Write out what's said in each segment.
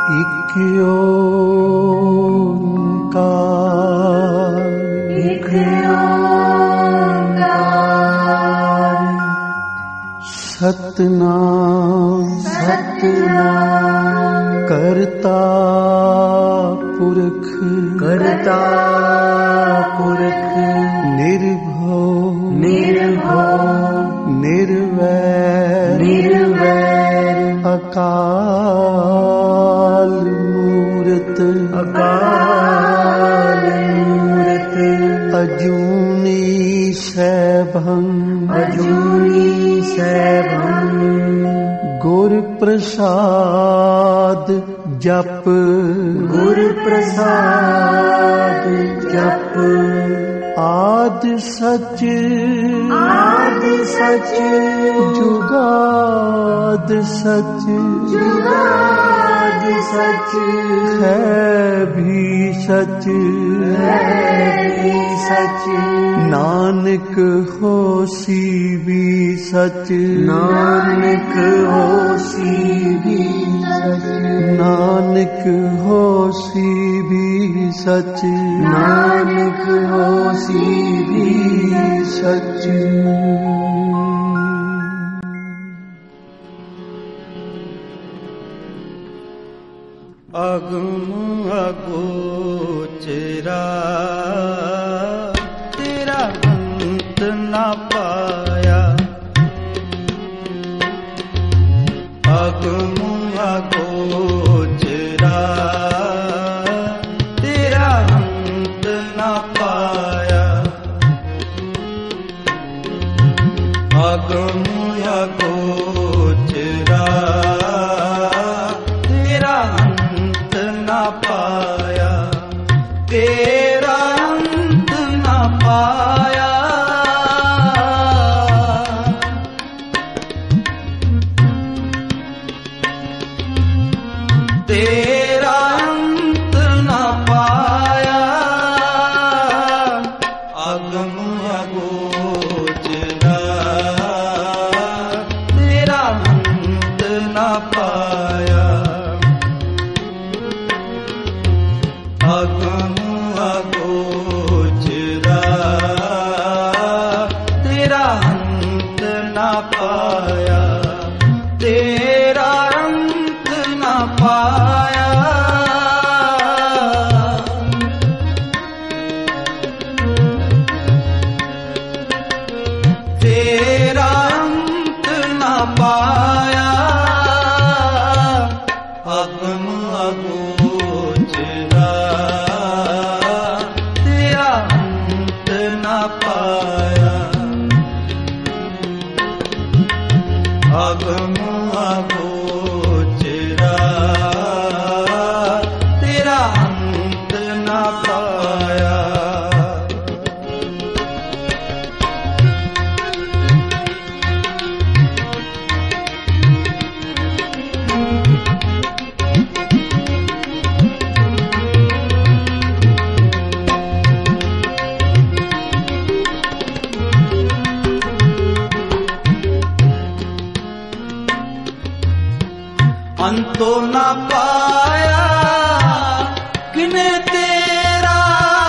एक ओंकार, एक ओंकार, सतनाम सतनाम, करता पुरख, करता पुरख, निर्भव निर्भव, निर्वैर निर्वैर, अकाल मूरत, अकाल मूरत, अजूनी सैभं, अजूनी सैभं, गुर प्रसाद जप, गुर प्रसाद जप, आद सच, आद सच, जुगाद सच, जुगाद सच, है भी सच, है भी सच, नानक होसी भी सच, नानक होसी भी सच, नानक होसी भी सच, नानक होसी भी सच। अगम अगोचरा तेरा अंत न पाया, अगम अगोचरा तेरा अंत न पाया, अगम अगोचरा तेरा अंत न पाया, तेरा अंत न पाया, तेरा अंत न पाया, अगम अगोचरा तेरा अंत न पाया, अगम अगोचरा तेरा अंत न पाया, तेरा अंत न पाया, तेरा अंत न पाया, अगम अगोचरा तेरा अंत न पाया, अगम अगोचरा तेरा अंत न पाया, अंतो न पाया किने तेरा,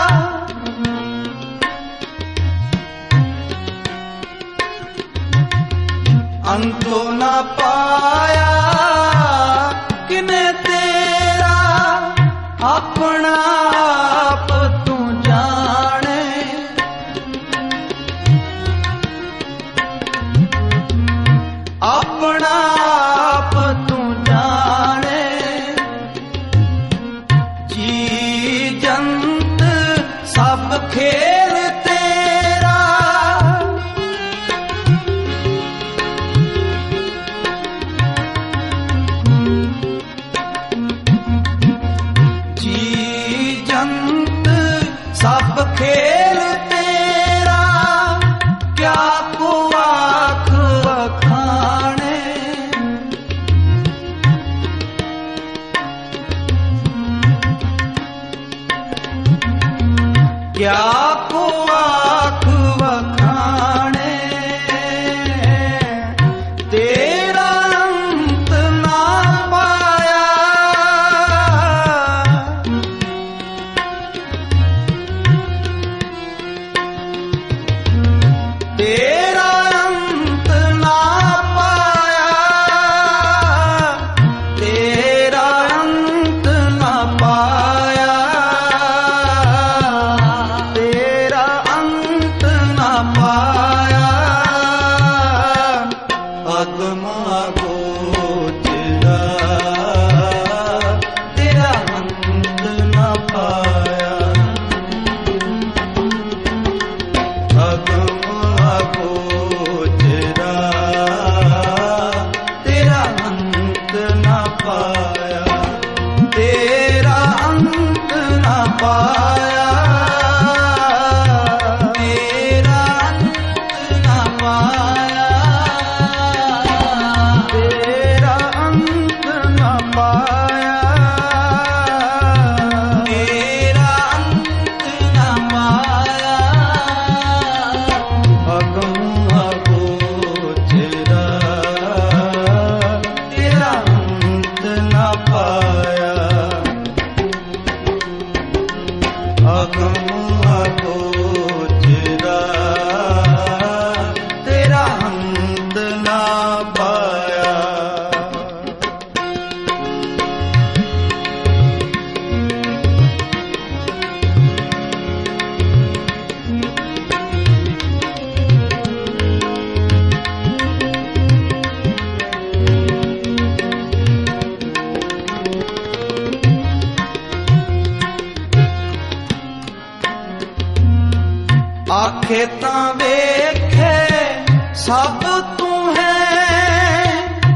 अंतो न पाया किने तेरा, अपना आप तू जाने, अपना आप तू जाने, जी जंत सब खेल तेरा, जी जंत सब खेल तेरा, क्या को आँख बखाने, क्या को आँख बखाने, तेरा अंत ना पाया, पाया, तेरा अंत न पाया, तेरा अंत न पाया, तेरा अंत न पाया, अगम अगोचरा तेरा अंत न पाया, अगम अगोचरा तेरा अंत न पाया। आखे तां वेखे सब तू है,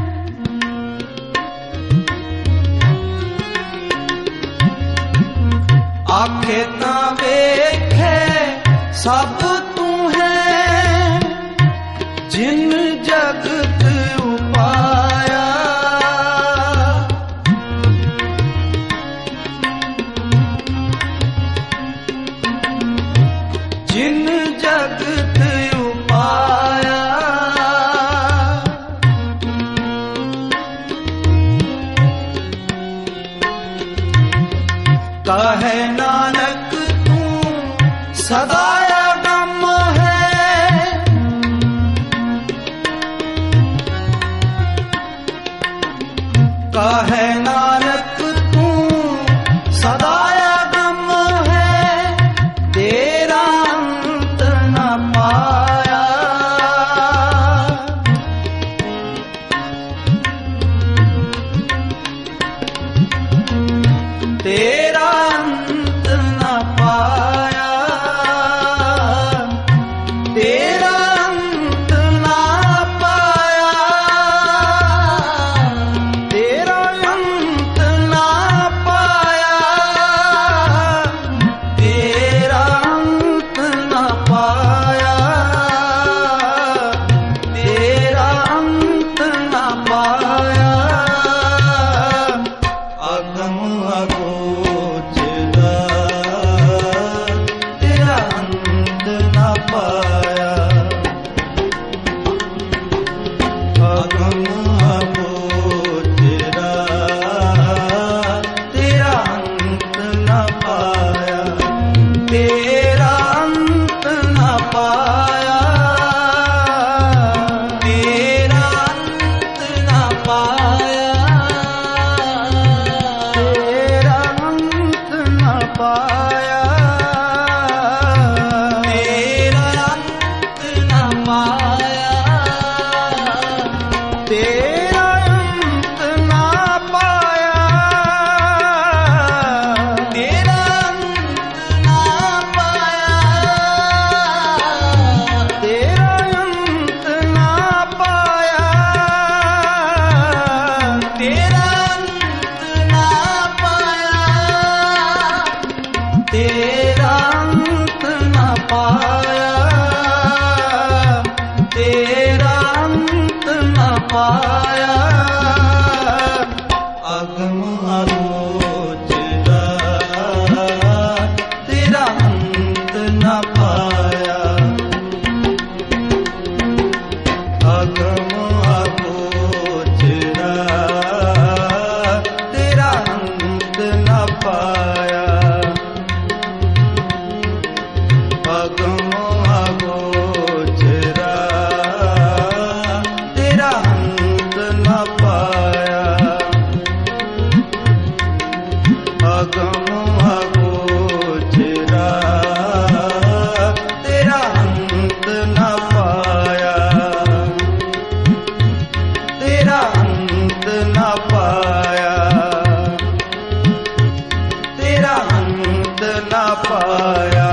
आखे तां वेखे सब तू है, जिन जगत उपाया, जिन जगत उपाया, कहे नानक तू सदा अगम है, कहे नानक तू सदा अगम है, तेरा अंत न पाया, तेरा अंत न पाया, तेरा अंत न पाया, तेरा अंत न पाया, तेरा अंत न पाया, तेरा अंत न पाया, अगम अगोचरा तेरा अंत न पाया, अगम अगोचरा तेरा अंत न पाया, तेरा अंत न पाया, तेरा अंत न पाया, तेरा अंत न पाया, तेरा अंत न पाया, तेरा अंत न पाया, तेरा अंत न पाया, तेरा अंत न पाया, तेरा अंत न पाया, तेरा अंत न पाया, तेरा अंत न पाया, अगम अगोचरा तेरा अंत न पाया, अगम अगोचरा तेरा अंत न पाया, अगम अगोचरा तेरा अंत न पाया, अगम अगोचरा तेरा अंत न पाया, तेरा अंत न पाया, तेरा अंत न पाया।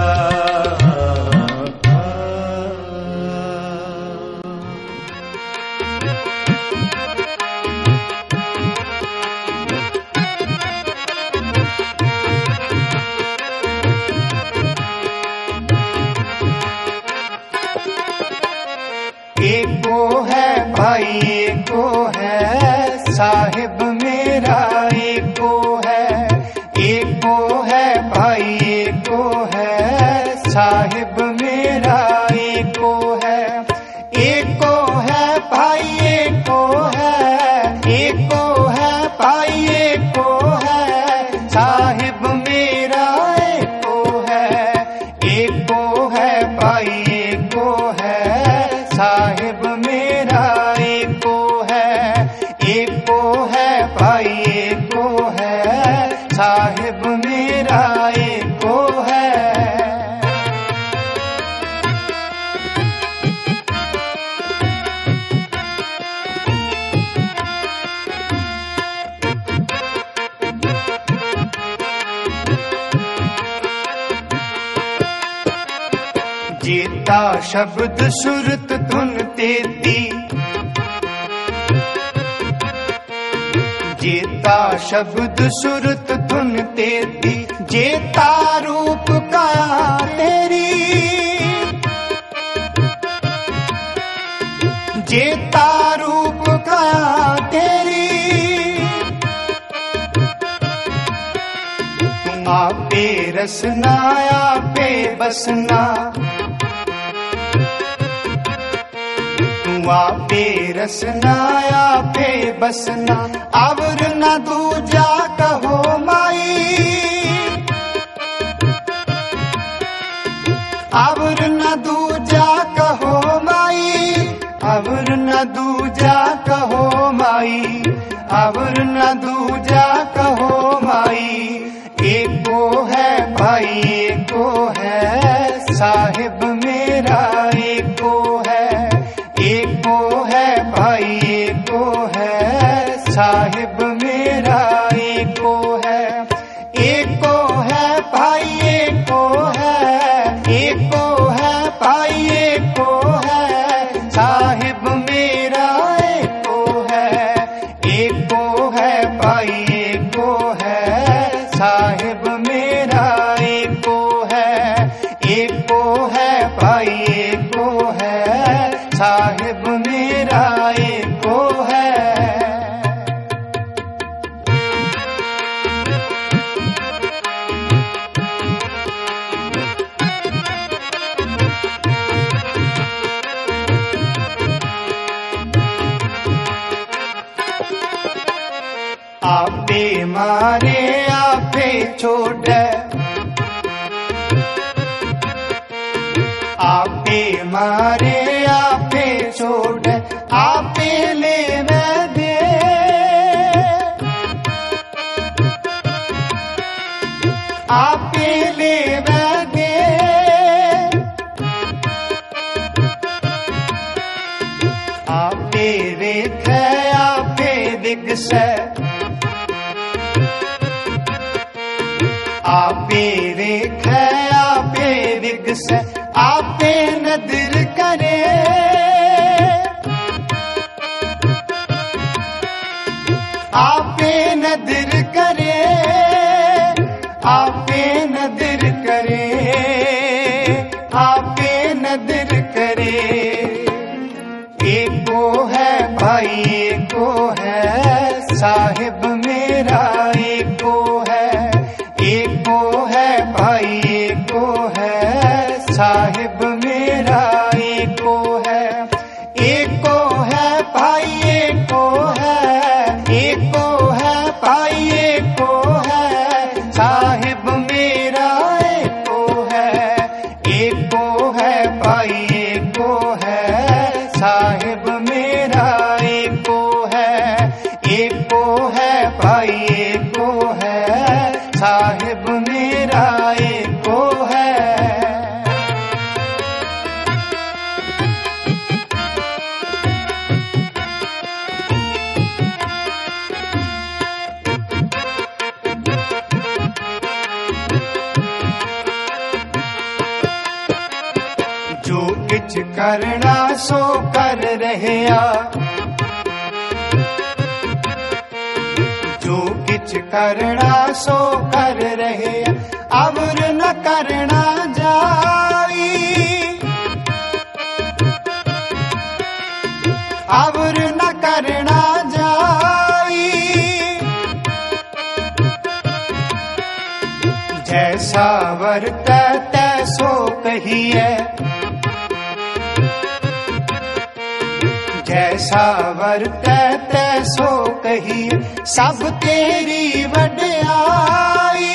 एको है, साहिब मेरा एको है भाई एको है, साहिब मेरा एको है भाई एको है भाई एको है, साहिब मेरा एको है भाई एको है, साहिब मेरा एको है भाई एको है, साहिब मेरा एको है। जेता शब्द सुरत धुन तेती, जेता शब्द सुरत धुन तेती, जेता रूप काया तेरी, जेता रूप काया तेरी, आपे रसना आपे बसना, आपे रसना आपे बसना, अवर न दूजा कहो माई, अवर न दूजा कहो माई, अवर न दूजा कहो माई, अवर न दूजा कहो माई। एको है भाई एको है, साहिब मेरा एको है भाई एको है, साहिब मेरा एको है भाई एको है भाई एको है, साहिब मेरा एको है भाई एको है, साहिब मेरा एको है भाई एको है, साहिब मेरा एको है। आपे मारे आपे छोड़े, आपे मारे आपे छोड़े, आपे ले मैं दे, आपे ले मैं दे, आपे रेख आपे दिगसे, आपे रेख आपे दिगसे, आपे नदर करे, आपे नदर करे, आपे नदर करे, आपे नदर करे। एको है भाई एको है, साहिब मेरा एको है भाई एको है, साहिब मेरा एको है भाई एको है भाई एको है, साहिब मेरा एको है भाई एको है, साहिब मेरा एको है भाई एको है, साहिब मेरा एको है। जो किछ करना सो कर रहे आ, जो किछ करना सो कर रहे आ, अवर न करना जाई, अवर न करना जैसा वर्तै तैसो कहिए, जैसा वर्तै तैसो कहिए, सब तेरी वड्याई,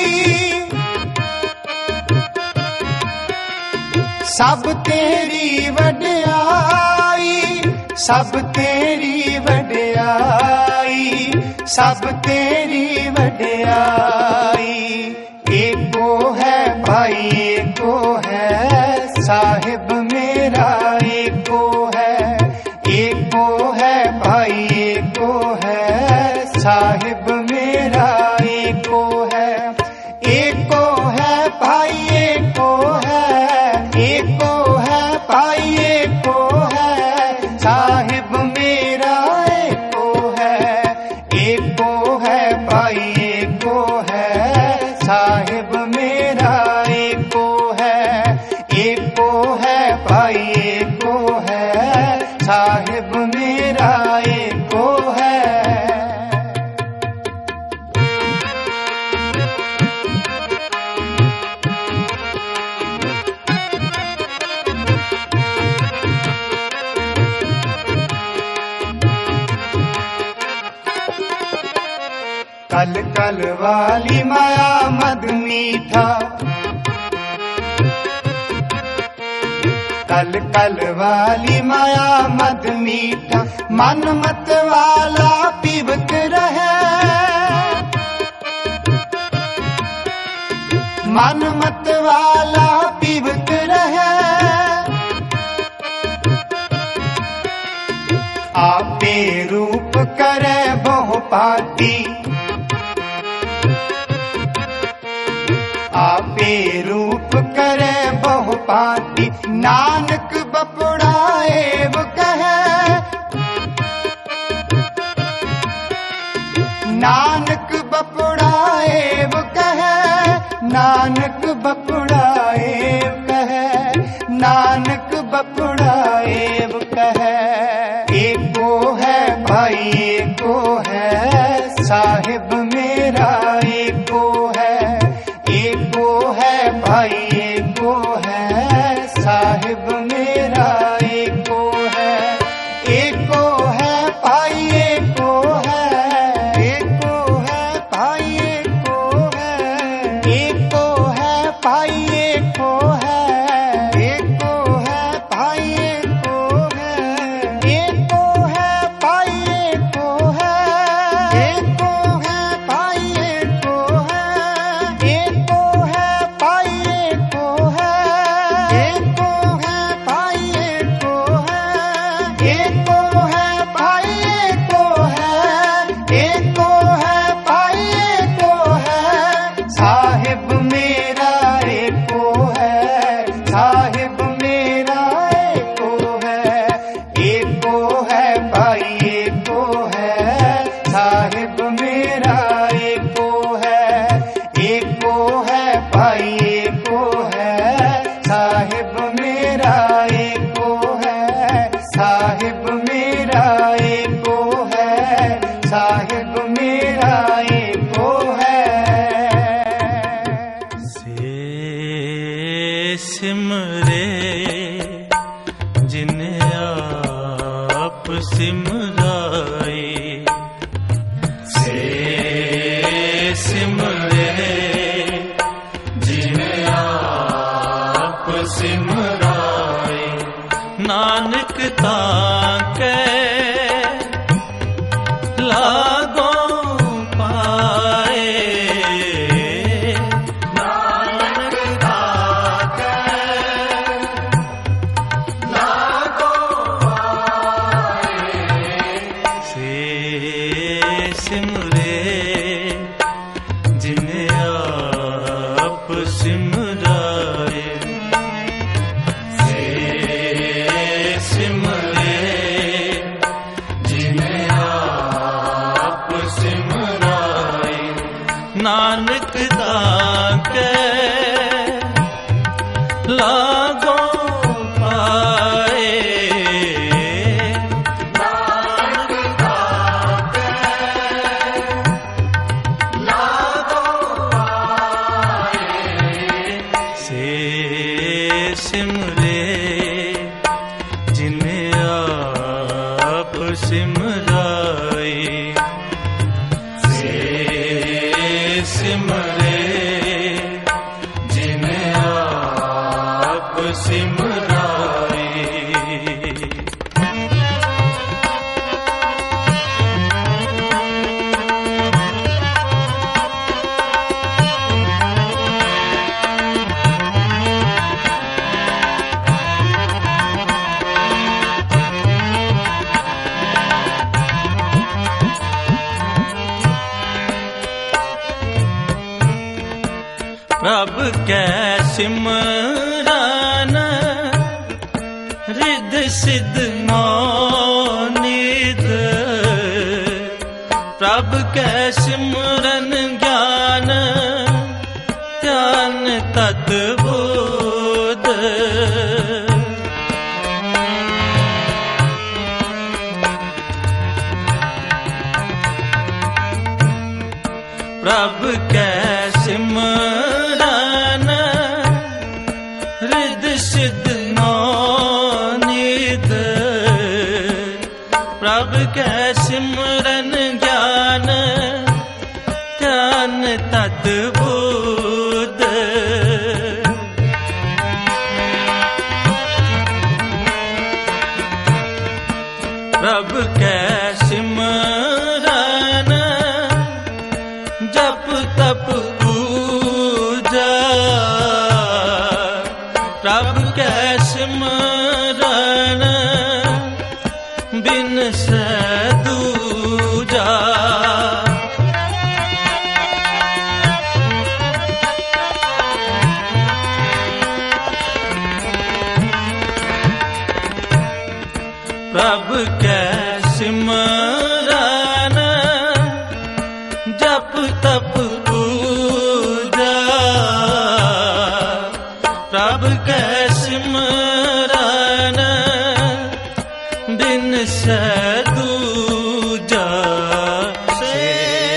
सब तेरी वड्याई, सब तेरी वड्याई, सब तेरी वड्याई। एको है भाई एको है साहिब मेरा, एको है भाई एको है साहिब मेरा, एको है भाई एको है भाई एको है साहिब मेरा, एको है भाई एको है साहिब मेरा, एको है भाई एको है साहिब मेरा, एको है। कल कल वाली माया मद मीठा, कल कल वाली माया मद मीठा, मन मत वाला पीवत रहे, मन मत वाला पीवत रहे, आपे रूप करे बहु पाती, आपे रूप करे बहु पाती, नानक बपुड़ाएब कहे, नानक बपुड़ाएब कहे, नानक बपुड़ाएब कहे, नानक बपुड़ाएब कहे। एको है भाई एको है साहिब मेरा, एको है भाई एको है साहिब मेरा, एको है भाई एको है भाई एको है भाई एको है भाई एको है, एको है भाई एको है भाई एको है, एको है भाई एको है, एको है भाई एको है, एको है भाई एको है, एको है भाई एको है साहिब मेरा, एको है साहिब मेरा, एको है भाई एको है साहिब मेरा, एको है भाई एको है साहिब मेरा, एको है साहिब मेरा, एको है साहिब मेरा, एको है। से सिमरे जिन आप सिमराए, से सिमरे जिन आप सिमराए, नानक ताके लागो पाए, नानक ताके लागो पाए, से सिमरे जिन आप सिमराए, से सिमरे जिन आप सिमराए, नानक ताके लागो पाए, नानक ताके लागो पाए, सिमरे जिन आप सिमराए। प्रभ कै सिमरन रिद सिद्ध निध। प्रभ कै सिमरन ज्ञान ध्यान तत बोध। प्रभ कै सिमरन रिद सिद्ध निध। प्रभ कै सिमरन ज्ञान ध्यान तत बोध। प्रभ कै सिमरन जप तप पूजा। प्रभ कै सिमरन बिन से दूजा। प्रभ कै सिमरन जप तप पूजा। प्रभ कै सिमरन बिन से दूजा। से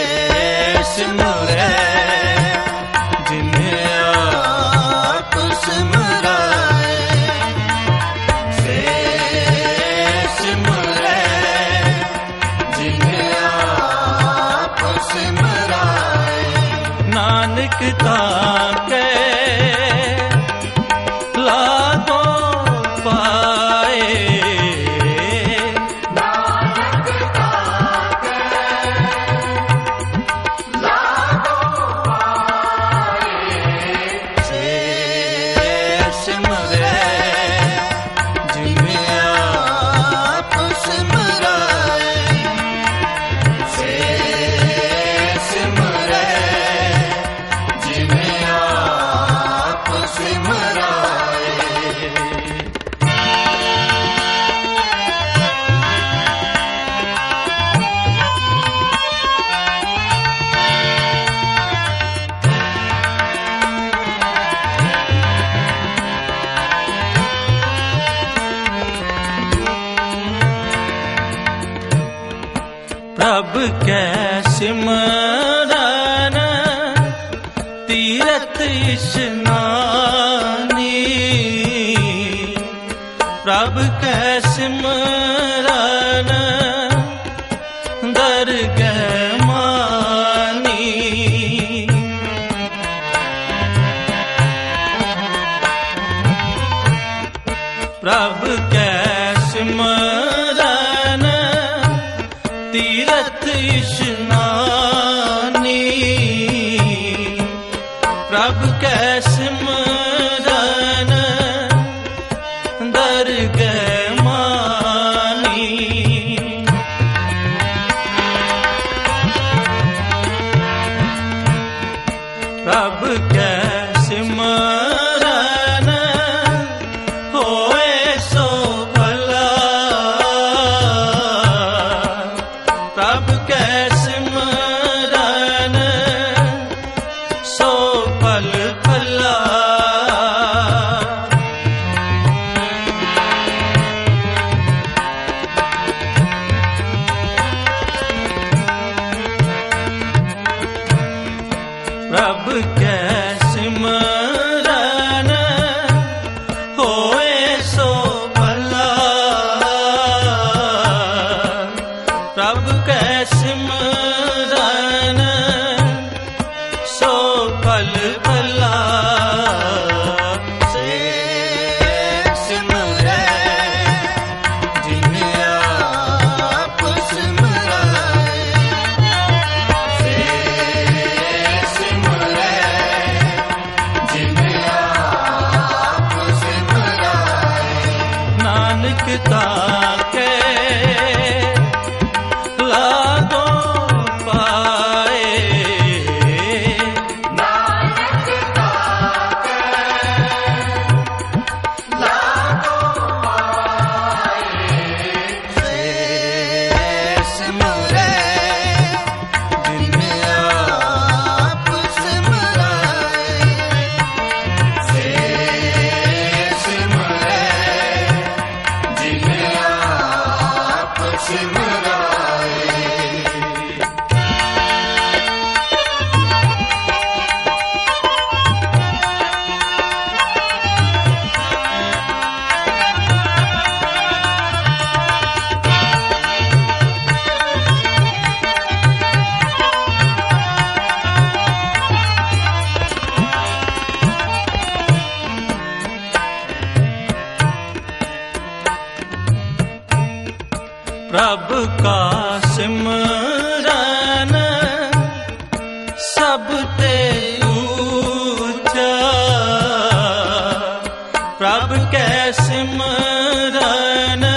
सिमरै जिन आप सिमराए। से सिमरै जिन आप सिमराए। नानक ताके लागो पाए। नानक ताके लागो पाए। से सिमरै जिन आप सिमराए। से सिमरै जिन आप सिमराए। प्रभ कै सिमरन तीरथ स्नानी। प्रभ कै सिमरन दरगह मानी। प्रभ कै सिमरन तीरथ स्नानी। प्रभ कै सिमरन दरगह मानी। प्रभ कै सिमरन होए सो भला। प्रभ कै सिमरन सो फल फला। प्रभ कै सिमरन होए सो भला। प्रभ कै सिमरन पल पला से सिमरै जिन्हें आप सिमराए से सिमरै जिन्हें आप सिमराए नानक ताके प्रभु का सिमरन सबते ऊंचा प्रभु के सिमरन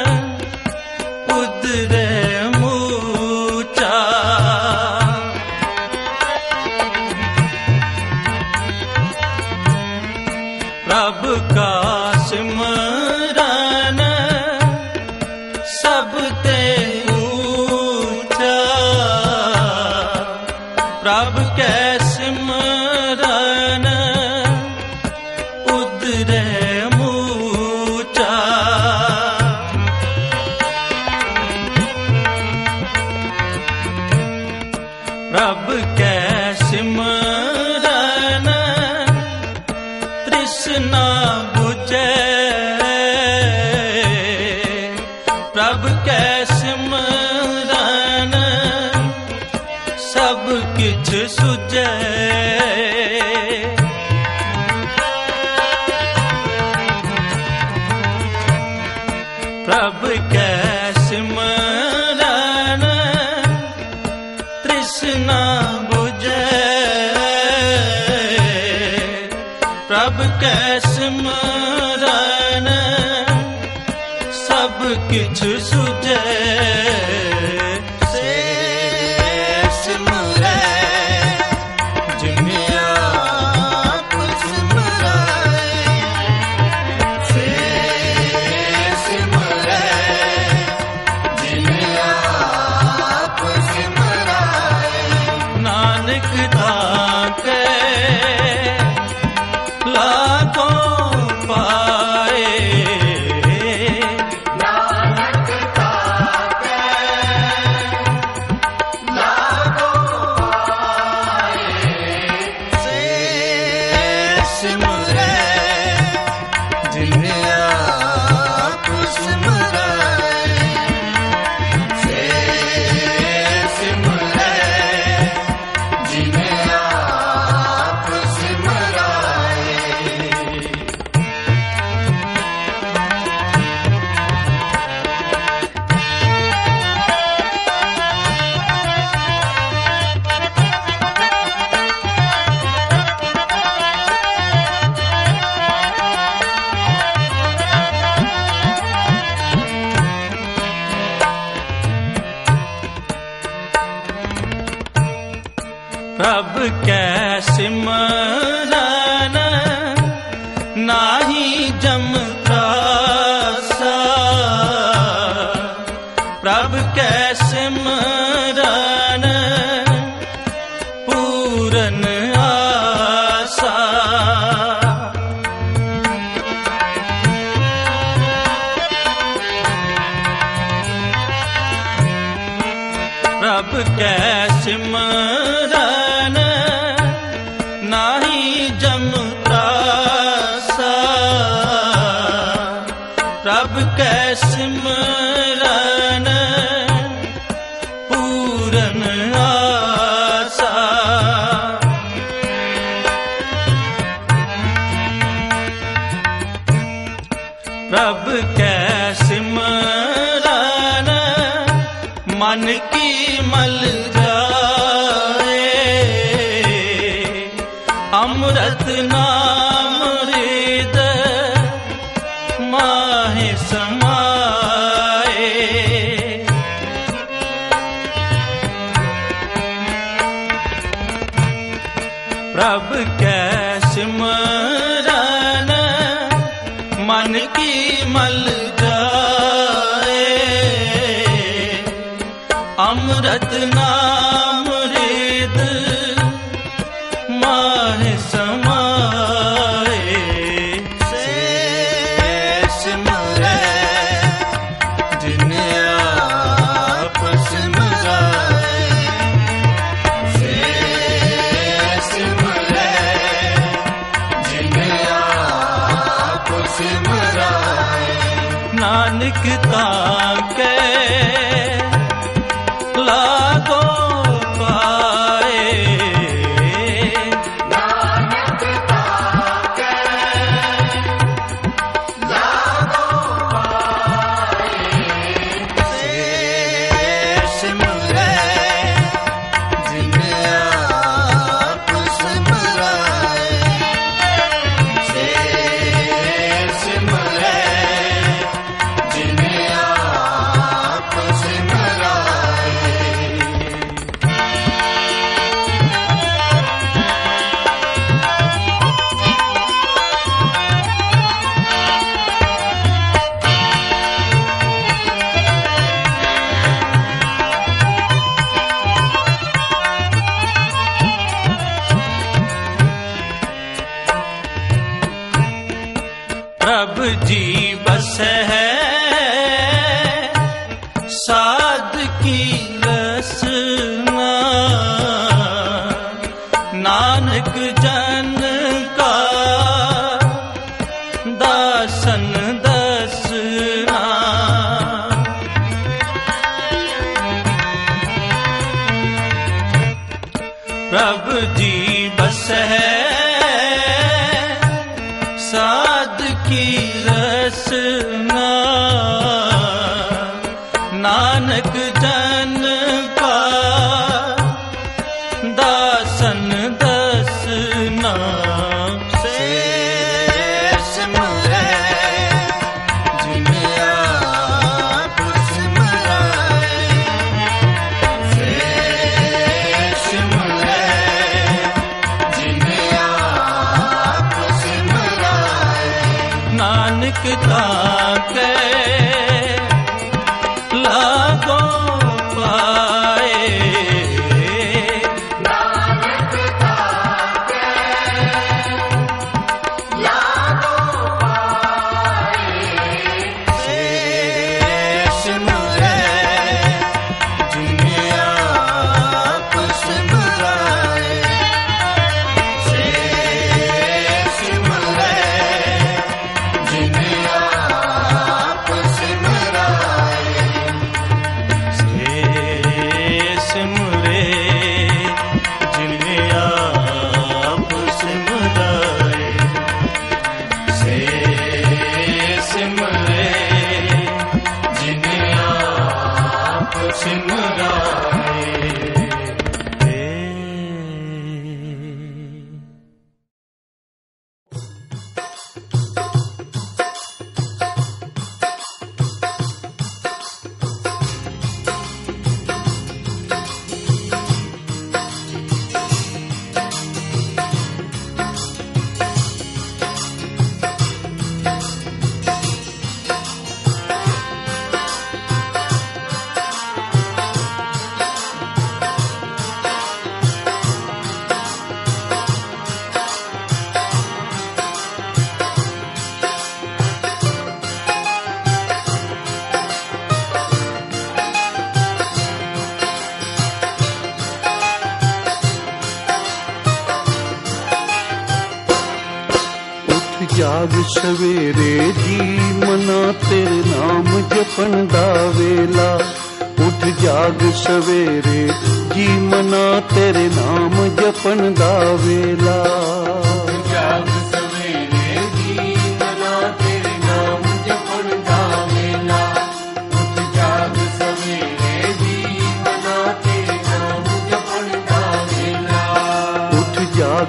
उदरे मूचा प्रभु का सिमरन सबते ऊंचा प्रभु के सिमरन उदरे मूचा प्रभु के सिमरन तृष्णा बुझे प्रभु के सिमरन सब किछ सुझे प्रभु के सिमरन तृष्णा बुझे प्रभु के सिमरन सब किछ सुझे से सिमरै जिन्हें आप सिमराए से सिमरै जिन्हें आप सिमराए नानक ताके लागों पाए प्रभु के सिमरन नाही जमता सा प्रभु के सिमरन पूरन आसा प्रभु के सिमरन नाही जमता सा प्रभु के सिमरन पूरन आसा अमृत नाम हृदय माहे समाए। प्रभु कै सिमरन मन की मल जाए। अमृत नाम हृदय माहे समाए। शेष सिमरै जिन आप सिमराए। शेष सिमरै जिन आप सिमराए। नानक ताके लागो पाए। नानक ताके लागो पाए। शेष सिमरै जिन आप सिमराए। शेष सिमरै जिन आप सिमराए। प्रभु जी बस है साध की रसना। नानक जन का दासन दसना। प्रभु जी बस है साध की रसना। नानक जन का दासन दसना। शेष सिमरै जिन आप सिमराए। शेष सिमरै जिन आप सिमराए। नानक ताके लागो पाए। नानक ताके लागो पाए। शेष सिमरै जिन आप सिमराए। शेष सिमरै जिन आप सिमराए। शेष सिमरै जिन आप सिमराए। शेष सिमरै जिन आप सिमराए। जाग सवेरे जी मना तेरे नाम जपन दा वेला। उठ जाग सवेरे जी मना तेरे नाम जपन दा वेला। जाग सवेरे जी मना तेरे नाम जपन दा वेला। उठ जाग सवेरे जी मना तेरे नाम जपन दा वेला। उठ जाग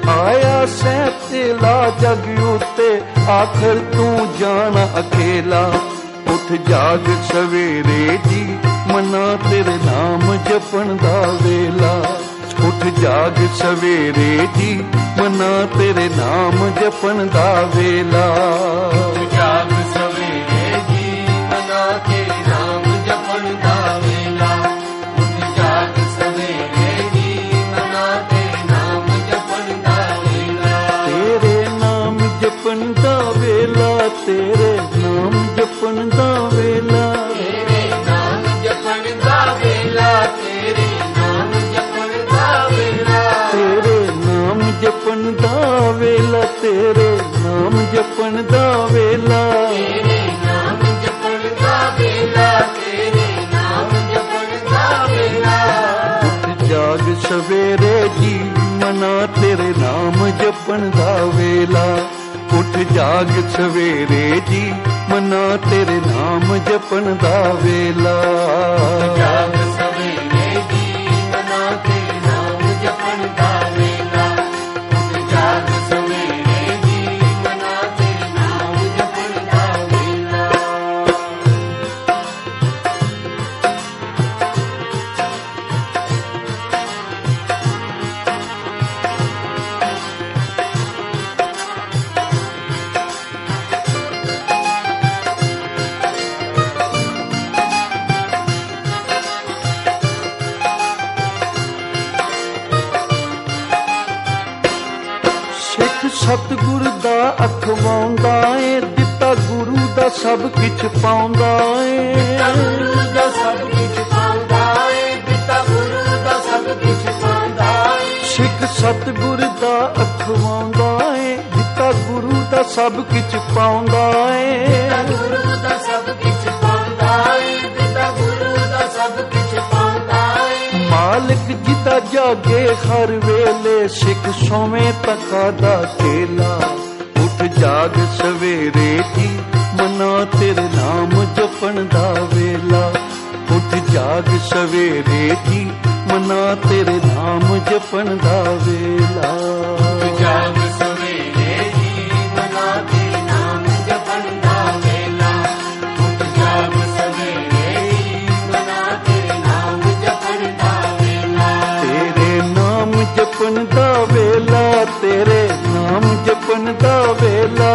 आया सैतेला जग उते आखिर तू जाना अकेला। उठ जाग सवेरे जी मना तेरे नाम जपन दा वेला। उठ जाग सवेरे जी मना तेरे नाम जपन दा वेला। जाग सवेरे जी मना तेरे नाम जपन दा वेला। उठ जाग सवेरे जी मना तेरे नाम जपन दा वेला। तेरे नाम जपन दा वेला, तेरे नाम जपन दा वेला। तेरे नाम जपन दा वेला, तेरे नाम जपन दा वेला। तेरे नाम जपन दा वेला, तेरे नाम जपन दा वेला। तेरे नाम जपन दा वेला, तेरे नाम जपन दा वेला। उठ जाग सवेरे जी मना तेरे नाम जपन दा वेला। उठ जाग सवेरे जी मना तेरे नाम जपन दा वेला। जाग सवेरे जी मना तेरे नाम जपन दा वेला। उठ जाग सवेरे जी मना तेरे नाम जपन दा वेला। ਸਿੱਖ ਸਤਿਗੁਰ ਦਾ ਅਖਵਾਉਂਦਾ ਏ, ਦਿੱਤਾ ਗੁਰੂ ਦਾ ਸਭ ਕੁਝ ਪਾਉਂਦਾ ਏ। ਗੁਰੂ ਦਾ ਸਭ ਕੁਝ ਪਾਉਂਦਾ ਏ, ਦਿੱਤਾ ਗੁਰੂ ਦਾ ਸਭ ਕੁਝ ਪਾਉਂਦਾ ਏ। ਸਿੱਖ ਸਤਿਗੁਰ ਦਾ ਅਖਵਾਉਂਦਾ ਏ, ਦਿੱਤਾ ਗੁਰੂ ਦਾ ਸਭ ਕੁਝ ਪਾਉਂਦਾ ਏ। ਗੁਰੂ ਦਾ ਸਭ ਕੁਝ ਪਾਉਂਦਾ ਏ, ਦਿੱਤਾ ਗੁਰੂ ਦਾ ਸਭ ਕੁਝ ਪਾਉਂਦਾ ਏ। ਮਾਲਕ ਜਿਦਾ ਜਾਗੇ ਹਰ ਵੇਲੇ, ਸਿੱਖ ਸੋਵੇਂ ਤਕਾ ਦਾ ਚੇਲਾ। ਉੱਠ ਜਾਗ ਸਵੇਰੇ ਜੀ ਮਨਾ ਤੇਰੇ ਨਾਮ ਜਪਣ ਦਾ ਵੇਲਾ। ਉੱਠ ਜਾਗ ਸਵੇਰੇ ਜੀ ਮਨਾ ਤੇਰੇ ਨਾਮ ਜਪਣ ਦਾ ਵੇਲਾ। ਜਾਗ ਸਵੇਰੇ ਜੀ ਮਨਾ ਤੇਰੇ ਨਾਮ ਜਪਣ ਦਾ ਵੇਲਾ। ਉੱਠ ਜਾਗ ਸਵੇਰੇ ਜੀ ਮਨਾ ਤੇਰੇ ਨਾਮ ਜਪਣ ਦਾ ਵੇਲਾ। ਤੇਰੇ ਨਾਮ ਜਪਣ ਦਾ ਵੇਲਾ, ਤੇਰੇ ਨਾਮ ਜਪਣ ਦਾ ਵੇਲਾ।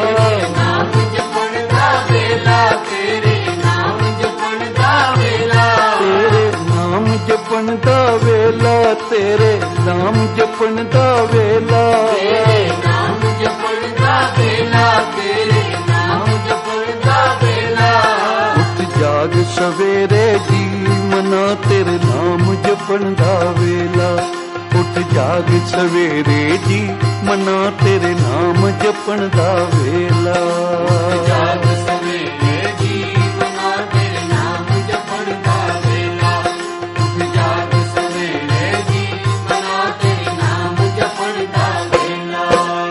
ਨਾਮ ਜਪਣ ਦਾ ਵੇਲਾ, ਤੇਰੇ ਨਾਮ ਜਪਣ ਦਾ ਵੇਲਾ। ਤੇਰੇ ਨਾਮ ਜਪਣ ਦਾ ਵੇਲਾ, ਤੇਰੇ ਨਾਮ ਜਪਣ ਦਾ ਵੇਲਾ। ਤੇਰੇ ਨਾਮ ਜਪਣ ਦਾ ਵੇਲਾ, ਤੇਰੇ ਨਾਮ ਜਪਣ ਦਾ ਵੇਲਾ। ਉੱਠ ਜਾਗ ਸਵੇਰੇ ਜੀ ਮਨਾ ਤੇਰੇ ਨਾਮ ਜਪਣ ਦਾ ਵੇਲਾ। ਉੱਠ ਜਾਗ ਸਵੇਰੇ ਜੀ ਮਨਾ ਤੇਰੇ ਨਾਮ ਜਪਣ ਦਾ ਵੇਲਾ। ਜਾਗ ਸਵੇਰੇ ਜੀ ਮਨਾ ਤੇਰੇ ਨਾਮ ਜਪਣ ਦਾ ਵੇਲਾ। ਉੱਠ ਜਾਗ ਸਵੇਰੇ ਜੀ ਮਨਾ ਤੇਰੇ ਨਾਮ ਜਪਣ ਦਾ ਵੇਲਾ।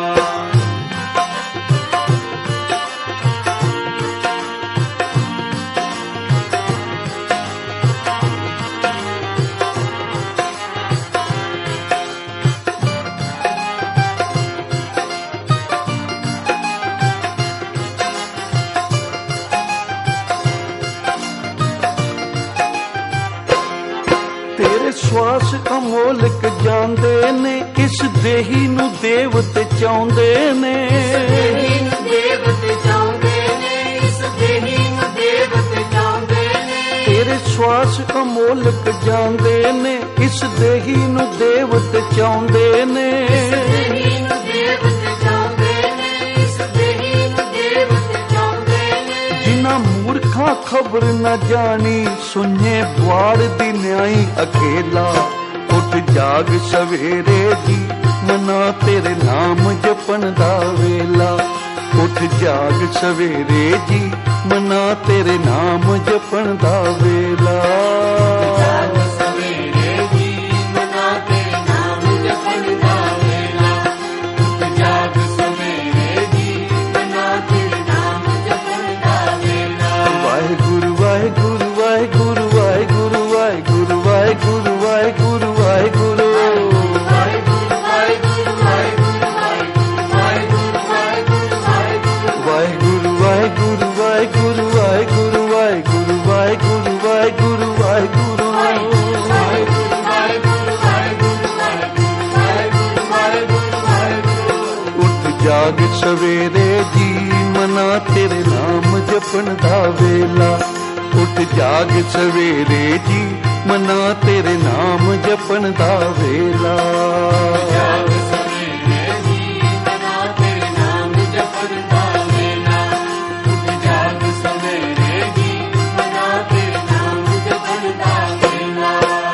ਤੇਰੇ ਸਵਾਸ ਅਮੋਲਕ ਜਾਂਦੇ ਨੇ, ਇਸ ਦੇਹੀ ਨੂੰ ਦੇਵਤੇ ਚਾਹੁੰਦੇ ਨੇ। ਦੇਹੀ ਨੂੰ ਦੇਵਤੇ ਚਾਹੁੰਦੇ ਨੇ, ਇਸ ਦੇਹੀ ਨੂੰ ਦੇਵਤੇ ਚਾਹੁੰਦੇ ਨੇ। ਤੇਰੇ ਸਵਾਸ ਅਮੋਲਕ ਜਾਂਦੇ ਨੇ, ਇਸ ਦੇਹੀ ਨੂੰ ਦੇਵਤੇ ਚਾਹੁੰਦੇ ਨੇ। ਦੇਹੀ ਨੂੰ ਦੇਵਤੇ ਚਾਹੁੰਦੇ ਨੇ, ਇਸ ਦੇਹੀ ਨੂੰ ਦੇਵਤੇ ਚਾਹੁੰਦੇ ਨੇ। ਜਿਨ੍ਹਾਂ ਮੂਰਖਾਂ ਖਬਰ ਨਾ ਜਾਣੀ, ਸੁਣੇ ਬਵਾੜ ਦੀ ਨਿਆਈ ਅਕੇਲਾ। ਉੱਠ ਜਾਗ ਸਵੇਰੇ ਜੀ ਮਨਾ ਤੇਰੇ ਨਾਮ ਜਪਣ ਦਾ ਵੇਲਾ। ਉੱਠ ਜਾਗ ਸਵੇਰੇ ਜੀ ਮਨਾ ਤੇਰੇ ਨਾਮ ਜਪਣ ਦਾ ਵੇਲਾ। ਜਾਗ ਸਵੇਰੇ ਜੀ ਮਨਾ ਤੇਰੇ ਨਾਮ ਜਪਣ ਦਾ ਵੇਲਾ। ਉੱਠ ਜਾਗ ਸਵੇਰੇ ਜੀ ਮਨਾ ਤੇਰੇ ਨਾਮ ਜਪਣ ਦਾ ਵੇਲਾ। ਵਾਹਿਗੁਰੂ ਵਾਹਿਗੁਰੂ ਵਾਹਿਗੁਰੂ ਵਾਹਿਗੁਰੂ ਵਾਹਿਗੁਰੂ ਵਾਹਿਗੁਰੂ ਵਾਹਿਗੁਰੂ ਵਾਹਿਗੁਰੂ। ਵਾਹਿਗੁਰੂ ਵਾਹਿਗੁਰੂ ਵਾਹਿਗੁਰੂ जी मना तेरे नाम जपन दा वेला। उठ जाग सवेरे जी मना तेरे नाम जपन दा वेला। जाग सवेरे जी मना तेरे नाम जपन दा वेला। उठ जाग सवेरे जी मना तेरे नाम जपन दा वेला।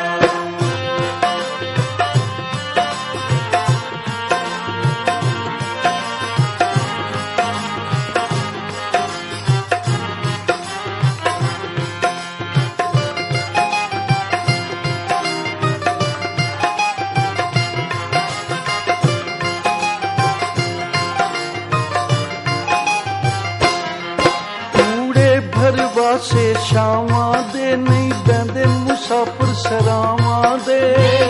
से शामा दे नहीं बंदे मुसाफिर सरावा दे।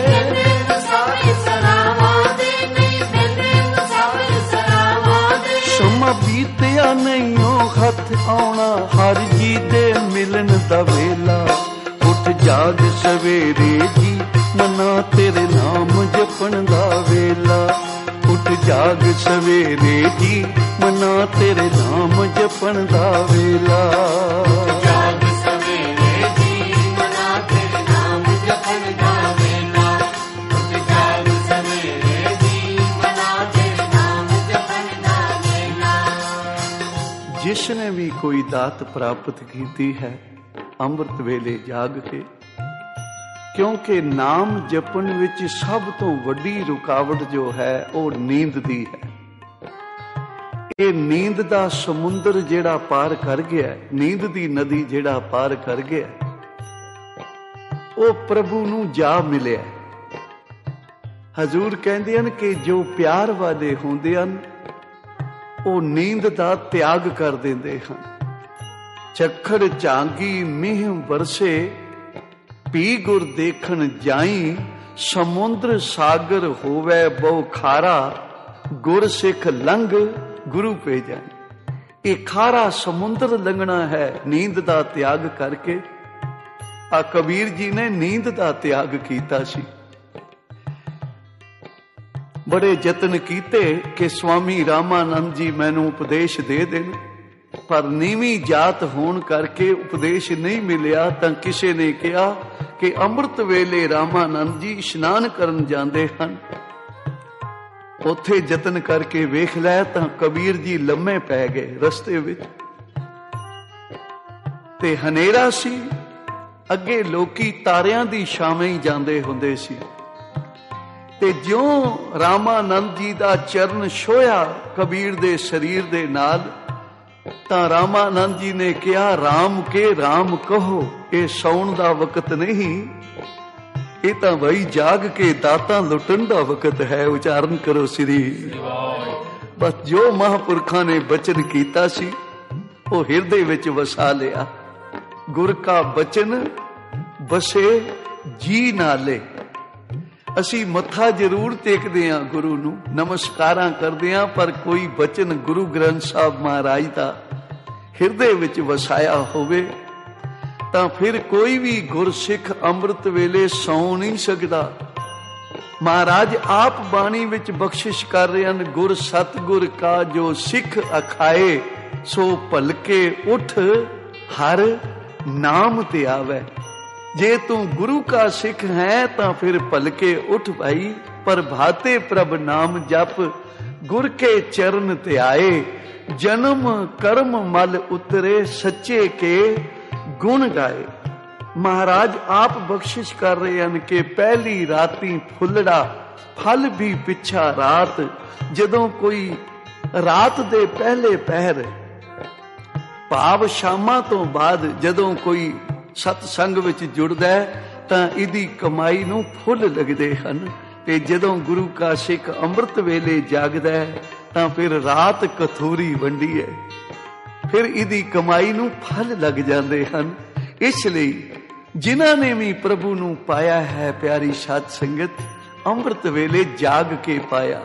समा बीतिया नहीं हो हथ आना हर जी दे मिलन दा वेला। उठ जाग सवेरे जी मना तेरे नाम जपन दा वेला। उठ जाग सवेरे जी मना तेरे नाम जपन दा वेला। जाग सवेरे जी मना तेरे नाम जपन दा वेला। उठ जाग सवेरे जी मना तेरे नाम जपन दा वेला। जिसने भी कोई दात प्राप्त की है ਅੰਮ੍ਰਿਤ ਵੇਲੇ ਜਾਗ ਕੇ, ਕਿਉਂਕਿ ਨਾਮ ਜਪਣ ਵਿੱਚ ਸਭ ਤੋਂ ਵੱਡੀ ਰੁਕਾਵਟ ਜੋ ਹੈ ਉਹ ਨੀਂਦ ਦੀ ਹੈ। ਇਹ ਨੀਂਦ ਦਾ ਸਮੁੰਦਰ ਜਿਹੜਾ ਪਾਰ ਕਰ ਗਿਆ, ਨੀਂਦ ਦੀ ਨਦੀ ਜਿਹੜਾ ਪਾਰ ਕਰ ਗਿਆ, ਉਹ ਪ੍ਰਭੂ ਨੂੰ ਜਾ ਮਿਲਿਆ। ਹਜ਼ੂਰ ਕਹਿੰਦੇ ਹਨ ਕਿ ਜੋ ਪਿਆਰ ਵਾਲੇ ਹੁੰਦੇ ਹਨ ਉਹ ਨੀਂਦ ਦਾ ਤਿਆਗ ਕਰ ਦਿੰਦੇ ਹਨ। ਚੱਖੜ ਝਾਂਗੀ ਮੀਂਹ ਵਰਸੇ ਪੀ ਗੁਰ ਦੇਖਣ ਜਾਈ, ਸਮੁੰਦਰ ਸਾਗਰ ਹੋਵੇ ਬਹੁ ਖਾਰਾ, ਗੁਰ ਸਿੱਖ ਲੰਘ ਗੁਰੂ ਪੇ ਜਾਈ। ਇਹ ਖਾਰਾ ਸਮੁੰਦਰ ਲੰਘਣਾ ਹੈ ਨੀਂਦ ਦਾ ਤਿਆਗ ਕਰਕੇ। ਆ ਕਬੀਰ ਜੀ ਨੇ ਨੀਂਦ ਦਾ ਤਿਆਗ ਕੀਤਾ ਸੀ। ਬੜੇ ਯਤਨ ਕੀਤੇ ਕਿ ਸਵਾਮੀ ਰਾਮਾਨੰਦ ਜੀ ਮੈਨੂੰ ਉਪਦੇਸ਼ ਦੇ ਦੇਣ, ਪਰ ਨੀਵੀਂ ਜਾਤ ਹੋਣ ਕਰਕੇ ਉਪਦੇਸ਼ ਨਹੀਂ ਮਿਲਿਆ। ਤਾਂ ਕਿਸੇ ਨੇ ਕਿਹਾ ਕਿ ਅੰਮ੍ਰਿਤ ਵੇਲੇ ਰਾਮਾਨੰਦ ਜੀ ਇਸ਼ਨਾਨ ਕਰਨ ਜਾਂਦੇ ਹਨ, ਉੱਥੇ ਯਤਨ ਕਰਕੇ ਵੇਖ ਲੈ। ਤਾਂ ਕਬੀਰ ਜੀ ਲੰਮੇ ਪੈ ਗਏ ਰਸਤੇ ਵਿੱਚ, ਤੇ ਹਨੇਰਾ ਸੀ। ਅੱਗੇ ਲੋਕੀ ਤਾਰਿਆਂ ਦੀ ਛਾਵੇਂ ਹੀ ਜਾਂਦੇ ਹੁੰਦੇ ਸੀ, ਤੇ ਜਿਉਂ ਰਾਮਾਨੰਦ ਜੀ ਦਾ ਚਰਨ ਛੋਇਆ ਕਬੀਰ ਦੇ ਸਰੀਰ ਦੇ ਨਾਲ, ਤਾਂ ਰਾਮਾਨੰਦ ਜੀ ਨੇ ਕਿਹਾ, ਰਾਮ ਕੇ ਰਾਮ ਕਹੋ, ਇਹ ਸੌਣ ਦਾ ਵਕਤ ਨਹੀਂ, ਇਹ ਤਾਂ ਬਈ ਜਾਗ ਕੇ ਦਾਤਾਂ ਲੁੱਟਣ ਦਾ ਵਕਤ ਹੈ। ਉਚਾਰਨ ਕਰੋ ਸ੍ਰੀ। ਬਸ ਜੋ ਮਹਾਂਪੁਰਖਾਂ ਨੇ ਬਚਨ ਕੀਤਾ ਸੀ ਉਹ ਹਿਰਦੇ ਵਿੱਚ ਵਸਾ ਲਿਆ। ਗੁਰ ਕਾ ਬਚਨ ਬਸੇ ਜੀ ਨਾਲੇ। ਅਸੀਂ ਮੱਥਾ ਜ਼ਰੂਰ ਟੇਕਦੇ ਹਾਂ ਗੁਰੂ ਨੂੰ, ਨਮਸਕਾਰਾਂ ਕਰਦੇ ਹਾਂ, ਪਰ ਕੋਈ ਬਚਨ ਗੁਰੂ ਗ੍ਰੰਥ ਸਾਹਿਬ ਮਹਾਰਾਜ ਦਾ ਹਿਰਦੇ ਵਿੱਚ ਵਸਾਇਆ ਹੋਵੇ ਤਾਂ ਫਿਰ ਕੋਈ ਵੀ ਗੁਰਸਿੱਖ ਅੰਮ੍ਰਿਤ ਵੇਲੇ ਸੌਂ ਨਹੀਂ ਸਕਦਾ। ਮਹਾਰਾਜ ਆਪ ਬਾਣੀ ਵਿੱਚ ਬਖਸ਼ਿਸ਼ ਕਰ ਰਹੇ ਹਨ, ਗੁਰ ਸਤਿਗੁਰ ਕਾ ਜੋ ਸਿੱਖ ਅਖਾਏ, ਸੋ ਭਲਕੇ ਉਠ ਹਰ ਨਾਮ ਤੇ ਆਵੇ। ਜੇ ਤੂੰ ਗੁਰੂ ਕਾ ਸਿੱਖ ਹੈ ਤਾਂ ਫਿਰ ਭਲਕੇ ਉਠ ਭਾਈ, ਪ੍ਰਭਾਤੇ ਪ੍ਰਭ ਨਾਮ ਜਪ, ਗੁਰ ਕੇ ਚਰਨ ਤੇ ਆਏ, ਜਨਮ ਕਰਮ ਮਲ ਉਤਰੇ, ਸੱਚੇ ਕੇ ਗੁਣ ਗਾਏ। ਮਹਾਰਾਜ ਆਪ ਬਖਸ਼ਿਸ਼ ਕਰ ਰਹੇ ਹਨ ਕਿ ਪਹਿਲੀ ਰਾਤੀ ਫੁੱਲੜਾ, ਫਲ ਵੀ ਪਿੱਛਾ ਰਾਤ। ਜਦੋਂ ਕੋਈ ਰਾਤ ਦੇ ਪਹਿਲੇ ਪਹਿਰ, ਭਾਵ ਸ਼ਾਮਾਂ ਤੋਂ ਬਾਅਦ ਜਦੋਂ ਕੋਈ ਸਤ ਸੰਗ ਵਿੱਚ ਜੁੜਦਾ ਹੈ ਤਾਂ ਇਹਦੀ ਕਮਾਈ ਨੂੰ ਫੁੱਲ ਲੱਗਦੇ ਹਨ। ਤੇ ਜਦੋਂ ਗੁਰੂ ਕਾ ਸਿੱਖ ਅੰਮ੍ਰਿਤ ਵੇਲੇ ਜਾਗਦਾ ਹੈ ਤਾਂ ਫਿਰ ਰਾਤ ਕਥੂਰੀ ਵੰਡੀ ਹੈ, ਫਿਰ ਇਹਦੀ ਕਮਾਈ ਨੂੰ ਫਲ ਲੱਗ ਜਾਂਦੇ ਹਨ। ਇਸ ਲਈ ਜਿਨ੍ਹਾਂ ਨੇ ਵੀ ਪ੍ਰਭੂ ਨੂੰ ਪਾਇਆ ਹੈ ਪਿਆਰੀ ਸਾਧ ਸੰਗਤ, ਅੰਮ੍ਰਿਤ ਵੇਲੇ ਜਾਗ ਕੇ ਪਾਇਆ।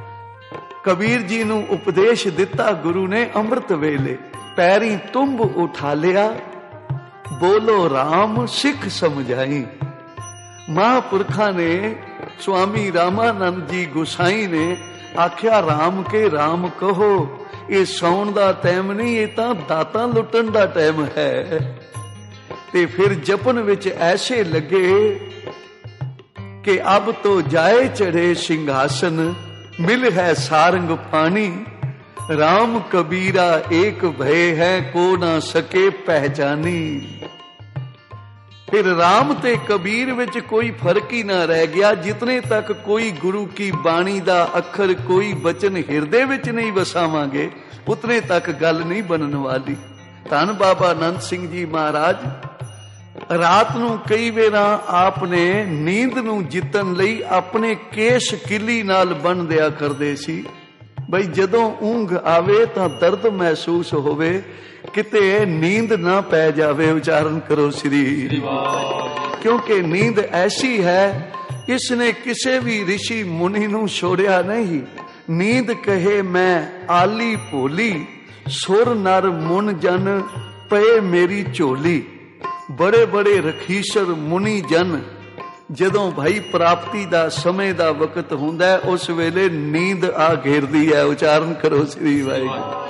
ਕਬੀਰ ਜੀ ਨੂੰ ਉਪਦੇਸ਼ ਦਿੱਤਾ ਗੁਰੂ ਨੇ ਅੰਮ੍ਰਿਤ ਵੇਲੇ, ਪੈਰੀ ਤੁੰਬ ਉਠਾ ਲਿਆ, ਬੋਲੋ ਰਾਮ ਸਿੱਖ ਸਮਝਾਈ। ਮਹਾਂਪੁਰਖਾਂ ਨੇ, ਸਵਾਮੀ ਰਾਮਾਨੰਦ ਜੀ ਗੁਸਾਈ ਨੇ ਆਖਿਆ, ਰਾਮ ਕੇ ਰਾਮ ਕਹੋ, ਇਹ ਸੌਣ ਦਾ ਟਾਈਮ ਨਹੀਂ, ਇਹ ਤਾਂ ਦਾਤਾਂ ਲੁੱਟਣ ਦਾ ਟਾਈਮ ਹੈ। ਤੇ ਫਿਰ ਜਪਨ ਵਿੱਚ ਐਸੇ ਲੱਗੇ ਕਿ ਅਬ ਤੋਂ ਜਾਏ ਚੜੇ ਸਿੰਘਾਸਨ, ਮਿਲ ਹੈ ਸਾਰੰਗ ਪਾਣੀ, ਰਾਮ ਕਬੀਰਾ ਏਕ ਭਏ ਹੈ, ਕੋ ਨਾ ਸਕੇ ਪਹਿਚਾਨੀ। फिर राम ते कबीर विच कोई फर्क ही ना रह गया। जितने तक कोई गुरु की बाणी दा अखर, कोई वचन हिरदे विच नहीं वसावांगे, उतने तक गल नहीं बनन वाली। धन बाबा आनंद सिंह जी महाराज रात नूं कई वेरा आपने नींद नूं जितन लई अपने केश किली नाल बन दिया करदे सी। बई जदों ऊंघ आवे तां दर्द महसूस होवे, किते नींद ना पै जावे। उच्चारण करो श्री, क्योंकि नींद ऐसी है इसने किसी भी ऋषि मुनि नूं छोड़िया नहीं। नींद कहे मैं आली भोली, सुर नर मुन जन पए मेरी झोली। बड़े बड़े रखीसर मुनि जन जदों भाई प्राप्ति दा समय दा वक्त हुंदा है, उस वेले नींद आ घेरदी है। उच्चारण करो श्री वाहिगुरू।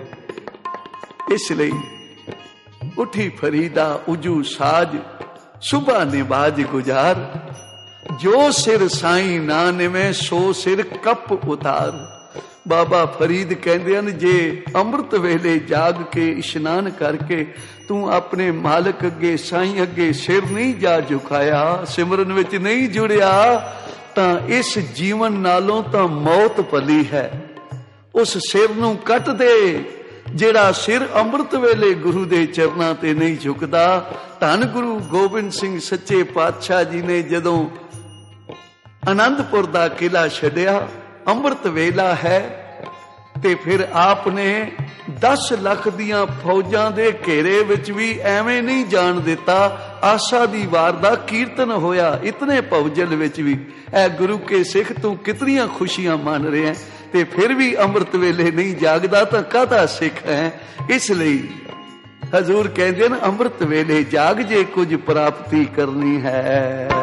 इसलिए उठी फरीदा उजू साज, सुबह निबाज गुजार, जो सिर साई ना निवे सो सिर कप उतार। बाबा फरीद कहते हैं जे अमृत वेले जाग के इशनान करके तू अपने मालिक अगे साई अगे सिर नहीं जा झुकाया, सिमरन विच नहीं जुड़िया, तां इस जीवन नालों तां मौत भली है। उस सिर नूं कट दे जेड़ा सिर अमृत वेले गुरु दे चरनां ते नहीं झुकदा। धन गुरु गोबिंद सिंह सच्चे पातशाह जी ने जदों आनंदपुर दा किला छड्डिया, अमृत वेला है, ते फिर आपने 10 लाख दियां फौजां दे घेरे विच भी एवें नहीं जान दिता। आशा दी वार दा कीर्तन होया इतने भौजल विच भी। ऐ गुरु के सिख तू कितनियां खुशियां मान रहे हैं, ते फिर भी अमृत वेले नहीं जागदा तां काहदा सिख है। इसलिए हजूर कहंदे ने अमृत वेले जाग जे कुछ प्राप्ति करनी है।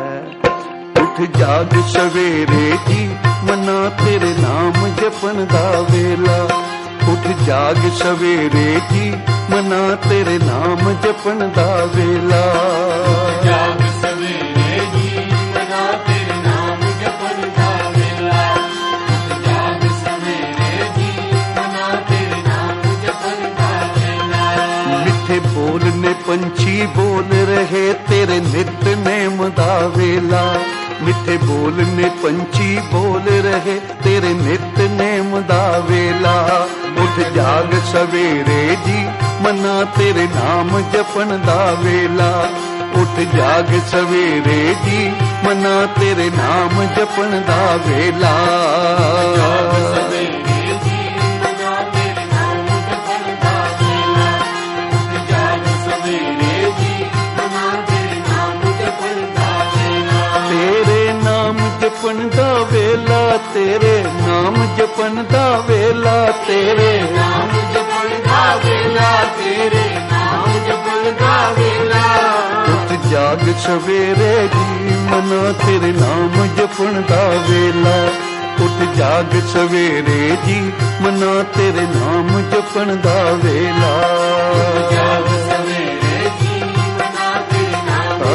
उठ जाग सवेरे जी मना तेरे नाम जपन दा वेला। उठ जाग सवेरे जी मना तेरे नाम जपन दा वेला। जाग सवेरे जी मना तेरे नाम जपन दा वेला। जाग सवेरे जी मना तेरे नाम जपन दा वेला। मिठे बोल ने पंछी बोल रहे तेरे नितनेम दा वेला। मिठे बोल ने पंछी बोल रहे तेरे नितनेम दा वेला। उठ जाग सवेरे जी मना तेरे नाम जपन दा वेला। उठ जाग सवेरे जी मना तेरे नाम जपन दा वेला। जाग सवेरे जी मना तेरे नाम जपन दा वेला। जाग सवेरे जी मना तेरे नाम जपन दा वेला। तेरे नाम जपन दा वेला, तेरे नाम जपन दा वेला, तेरे नाम जपन दा वेला, तेरे नाम जपन दा वेला। उठ जाग सवेरे जी मना तेरे नाम जपन दा वेला। उठ जाग सवेरे जी मना तेरे नाम जपन दा वेला। जाग सवेरे जी मना तेरे नाम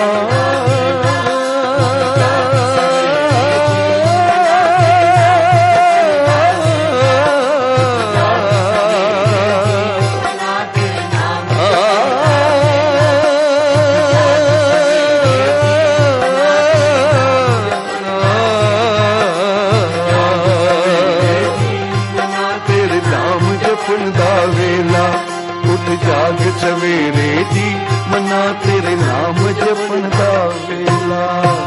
जाग सवेरे जी मना तेरे नाम जपन दा वेला।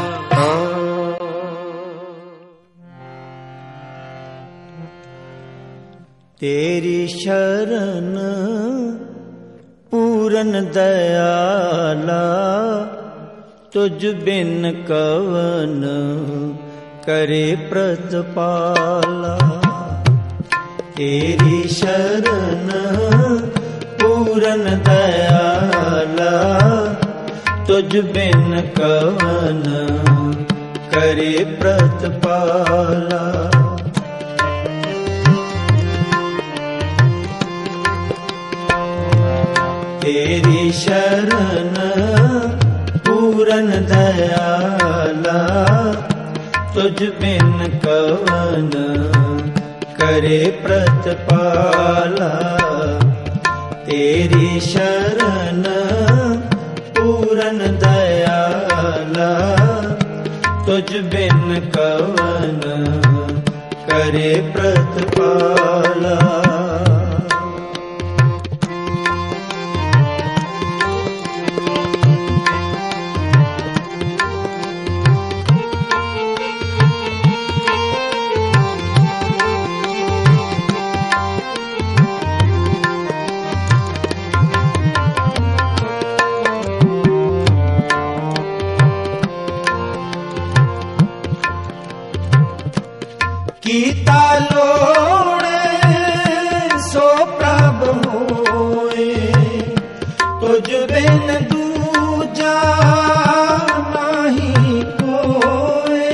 तेरी शरण पूरन दयाला, तुझ बिन कवन करे प्रतिपाला। तेरी शरण पूरन दयाला, तुझ बिन कवन करे प्रतिपाला। तेरी शरण पूरन दयाला, तुझ बिन कवन करे प्रतिपाला। तेरी शरण पूरन दयाला, तुझ बिन कवन करे प्रतिपाला। कीता लोड़े सो प्रभ होए, तुझ बिन दूजा नहीं कोए।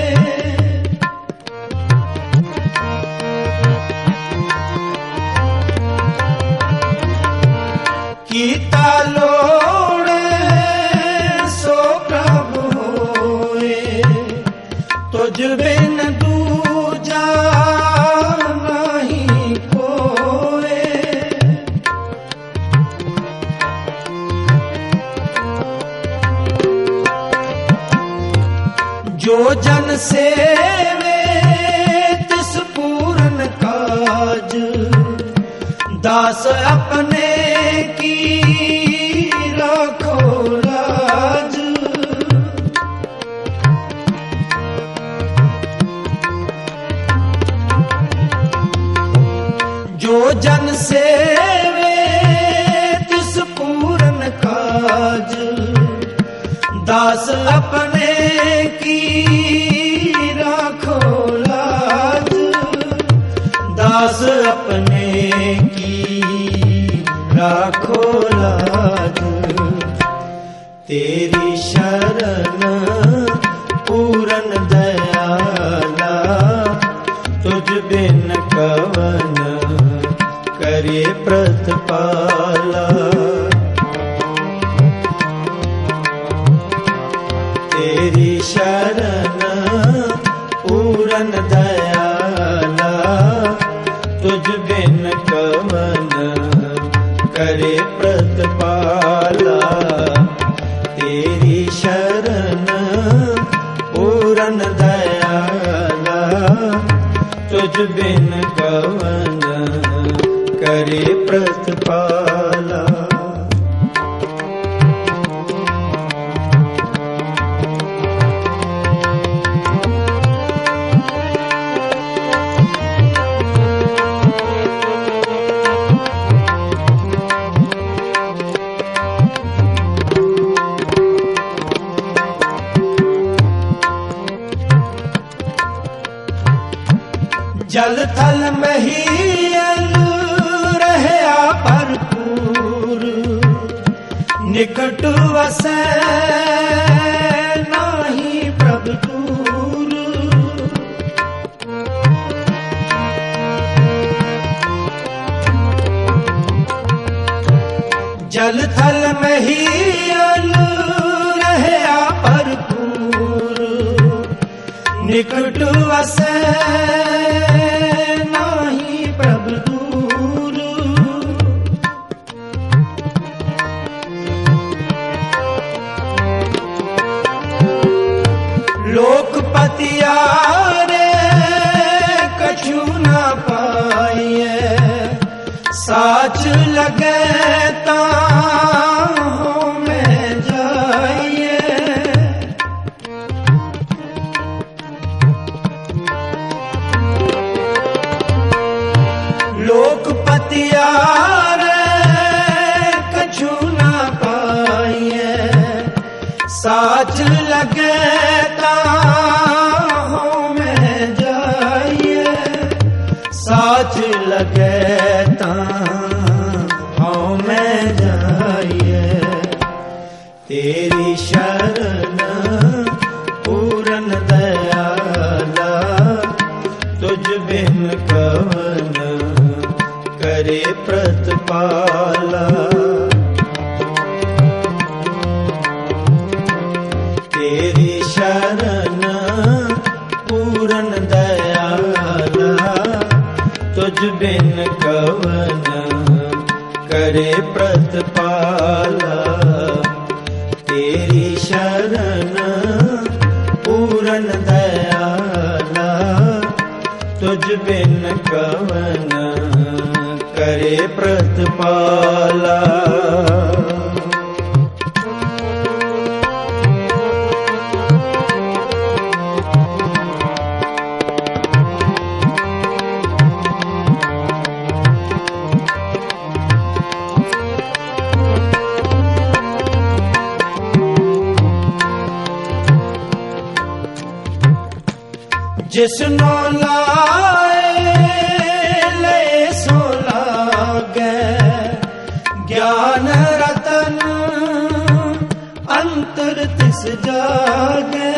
कीता लोड़े सो प्रभ होए, तुझ बिन दूजा नहीं कोए। जो जन सेवे तिस पूरन काज, दास अपने की राखो लाज। जो जन सेवे तिस पूरन काज, दास अपने की राखो लाज। दास अपने की राखो लाज। तेरी शरण पूरन दयाला, तुझ बिन कवन करे प्रतिपाला। तेरी शरण पूरन दयाला, तुझ बिन कवन करे प्रतिपाला। तेरी शरण पूरन दयाला, तुझ बिन कवन करे प्रतिपाला। जल थल महीयल रहया भरपूर, निकट वसै नाही प्रभु दूर। जल थल महीयल रहया भरपूर, निकट वसै नाही प्रभु दूर। लोकपति आरे कछु न पाइए, साच लगे ताहों में जाइए। लोकपति आरे कछु न पाइए, साच लगे ताहों में जाइए। साच लगे ताहों में जाइए। तेरी शरण पूरन दयाला, तुझ बिन कवन करे प्रतिपाला। कवन करे प्रतिपाला। तेरी शरण पूरन दयाला, तुझ बिन कवन करे प्रतिपाला। जिसनो लाए ले सो लागे, ज्ञान रतन अंतर तिस जागे।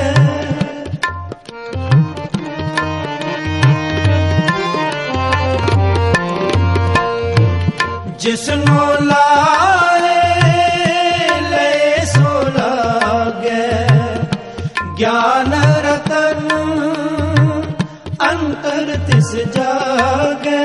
जिसनो लाए ले सो लागे, ज्ञान रतन अंतर तिस जागे।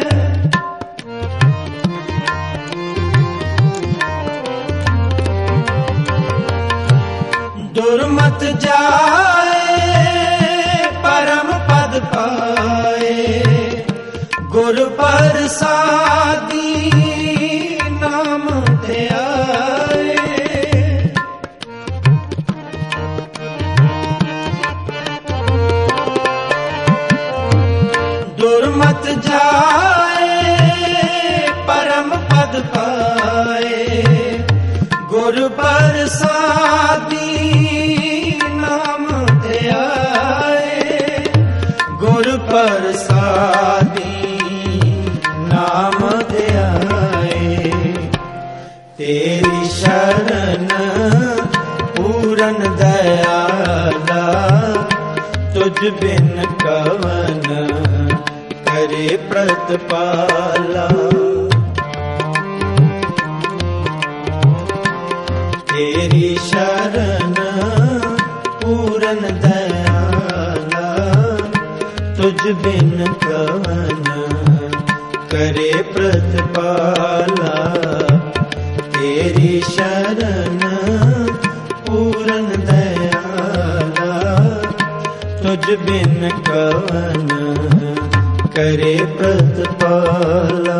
दुर्मत जाए परम पद पाए, गुर प्रसादी नाम ध्याए। दुर्मत जाए परम पद पाए, गुर प्रसादी नाम ध्याए। गुर प्रसादी नाम ध्याए। तेरी शरण पूरन दयाला, तुझ बिन कवन करे प्रतिपाला। तेरी शरण पूरन दयाला, तुझ बिन कवन करे प्रतिपाला। तेरी शरण पूरन दयाला, तुझ बिन कवन करे प्रतिपाला।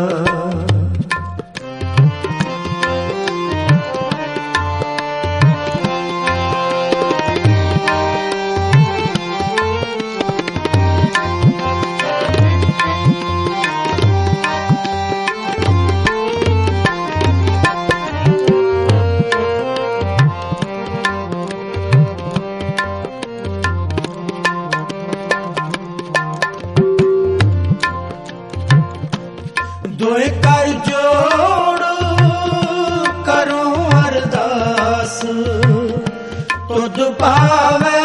दोए कर जोड़ करूं अरदास, तुझ पावे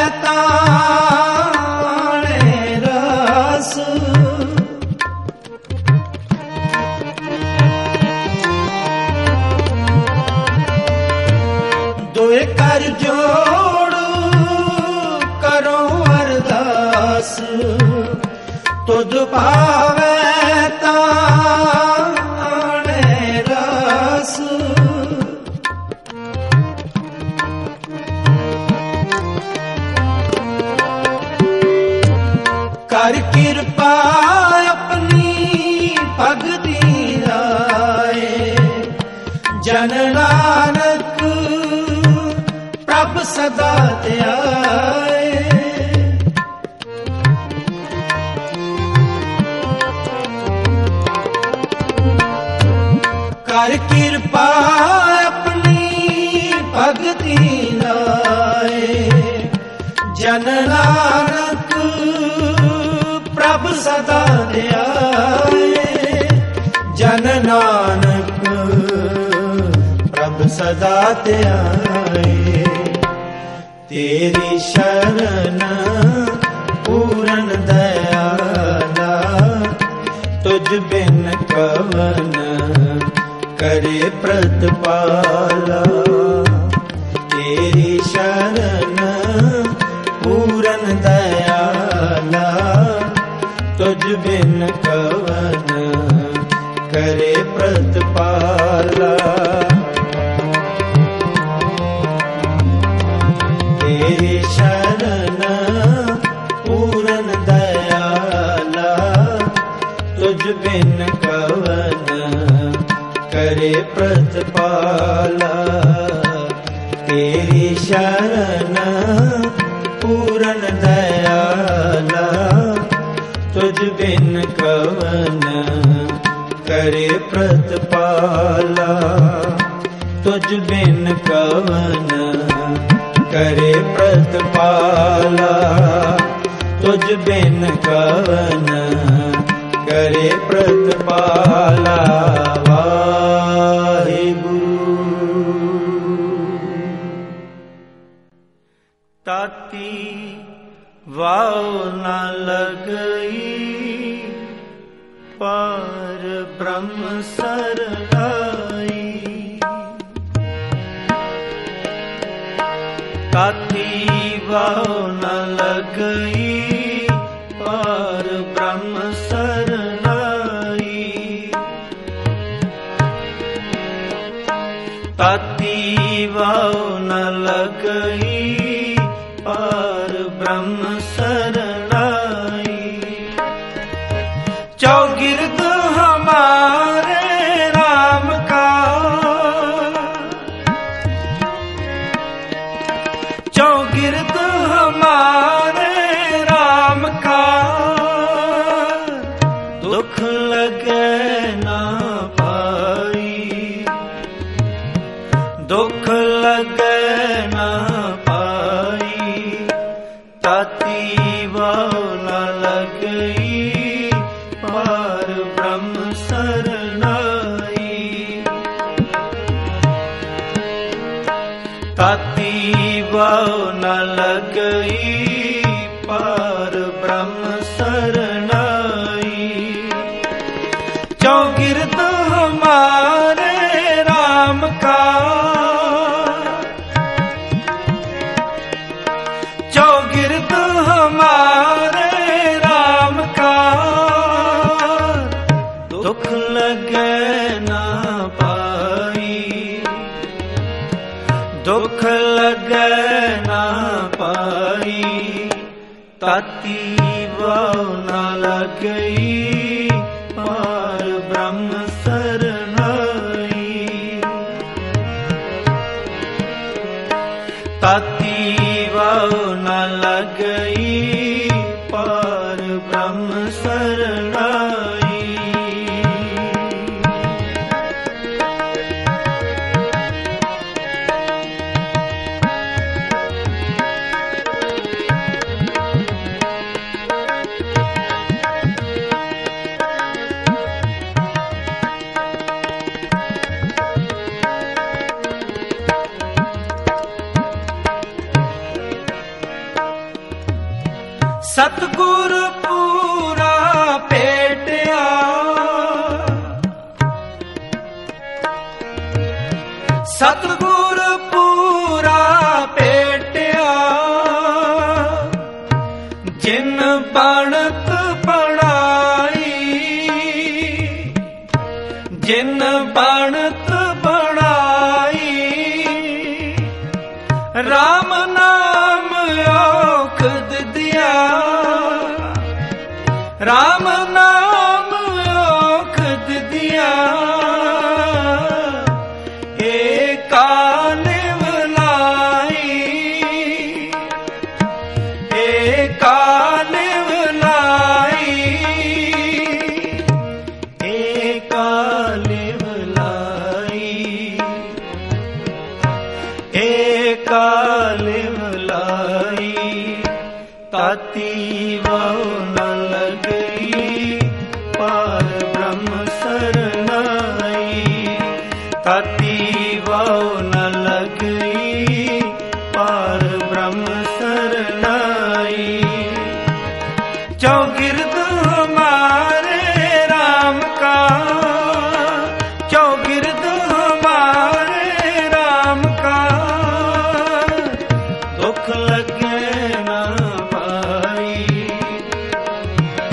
ताणे रस। दोए कर जोड़ करूं अरदास, तुझ पावे ताणे रस। कर कृपा अपनी भगति लाए, जन नानक प्रभ सदा ध्याए। कर कृपा अपनी भगति लाए, जन नानक प्रभ सदा ध्याए। जन नानक प्रभ सदा ध्याए। तेरी शरण पूरन दयाला, तुझ बिन कवन करे प्रतिपाला। तेरी शरण पूरन दयाला, तुझ बिन कवन बिन कवन करे प्रतिपाला। तेरी शरण पूरन दयाला, तुझ बिन कवन करे प्रतिपाला। तुझ बिन कवन करे प्रतिपाला। तुझ बिन कवन करे प्रतिपाला। ताती वाव न लगई, पार ब्रह्म सरनाई। ताती वाव न लगई, पार ब्रह्म सरनाई। ताती वाव न लगई, पार ब्रह्म सरनाई। चौगिर्द हमारे राम का, चौगिर्द हमारे राम का। दुख लगे ना पाई, दुख लगे ना पाई। ताती वाव न लगई, पार ब्रह्म सरनाई। ताती वाव न लगई, पार ब्रह्म सरनाई। चौगिर्द हमारे राम का, चौगिर्द हमारे राम का। दुख लगे ना पाई, दुख लगे ना पाई। ताती वाव न लगई, पार ब्रह्म सरनाई। ताती वाव न लगई, पार ब्रह्म सरनाई। सतगुर पूरा पेटिया, सतगुर पूरा पेटिया। जिन बनत बनाई, जिन बनत बनाई। राम नाम औखद दिया, राम नाम औखद दिया। एका निवलाई, एका निवलाई। एका निवलाई, एका निवलाई। ताती वाव न लगई, पार ब्रह्म सरनाई। ताती वाव न लगई, पार ब्रह्म सरनाई। चौगिर्द हमारे राम का, चौगिर्द हमारे राम का। दुख लगे ना पाई,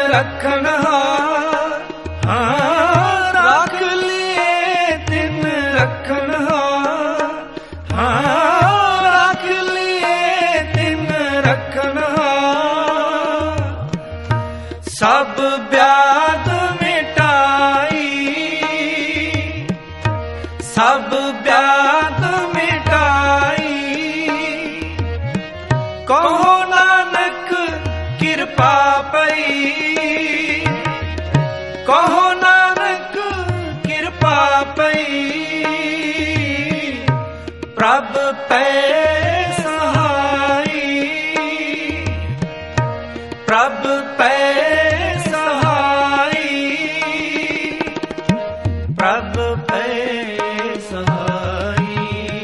रखनहार, हाँ राख लिए तिन रखनहार, हाँ राख लिए तिन रखनहार। सब व्याध मिटाई, सब व्याध मिटाई, कहो नानक कृपा पई, कहो नानक कृपा पई। प्रभ पै सहाई, प्रभ पै सहाई, प्रभ पै सहाई,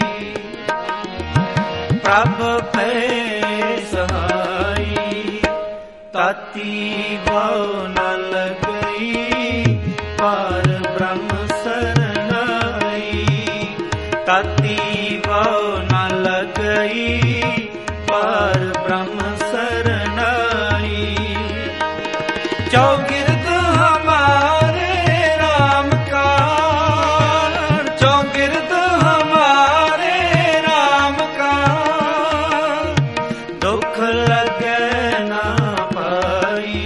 प्रभ पै सहाई। ताती भाव न लगई पार ब्रह्म सरनाई, ताती भाव न लगई पार ब्रह्म सरनाई। चौगिर्द हमारे राम का, चौगिर्द हमारे राम का, दुख लगे ना पाई,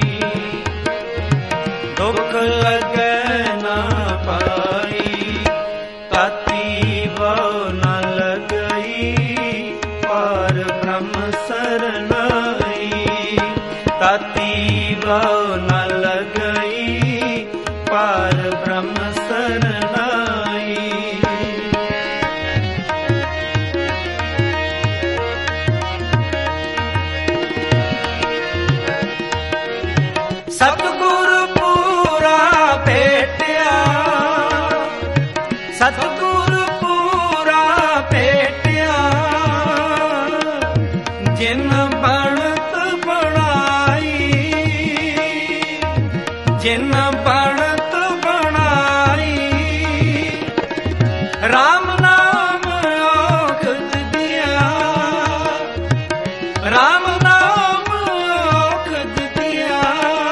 दुख लगे ना पाई। ताती भाव न लगई पार ब्रह्म सरनाई, ताती भाव न लगई पार ब्रह्म सरनाई। सतगुरु पूरा भेटिया, सतगुरु पूरा भेटिया, जिन बनत बनाई, जिन बनत बनाई। राम नाम औखद दिया, राम नाम औखद दिया,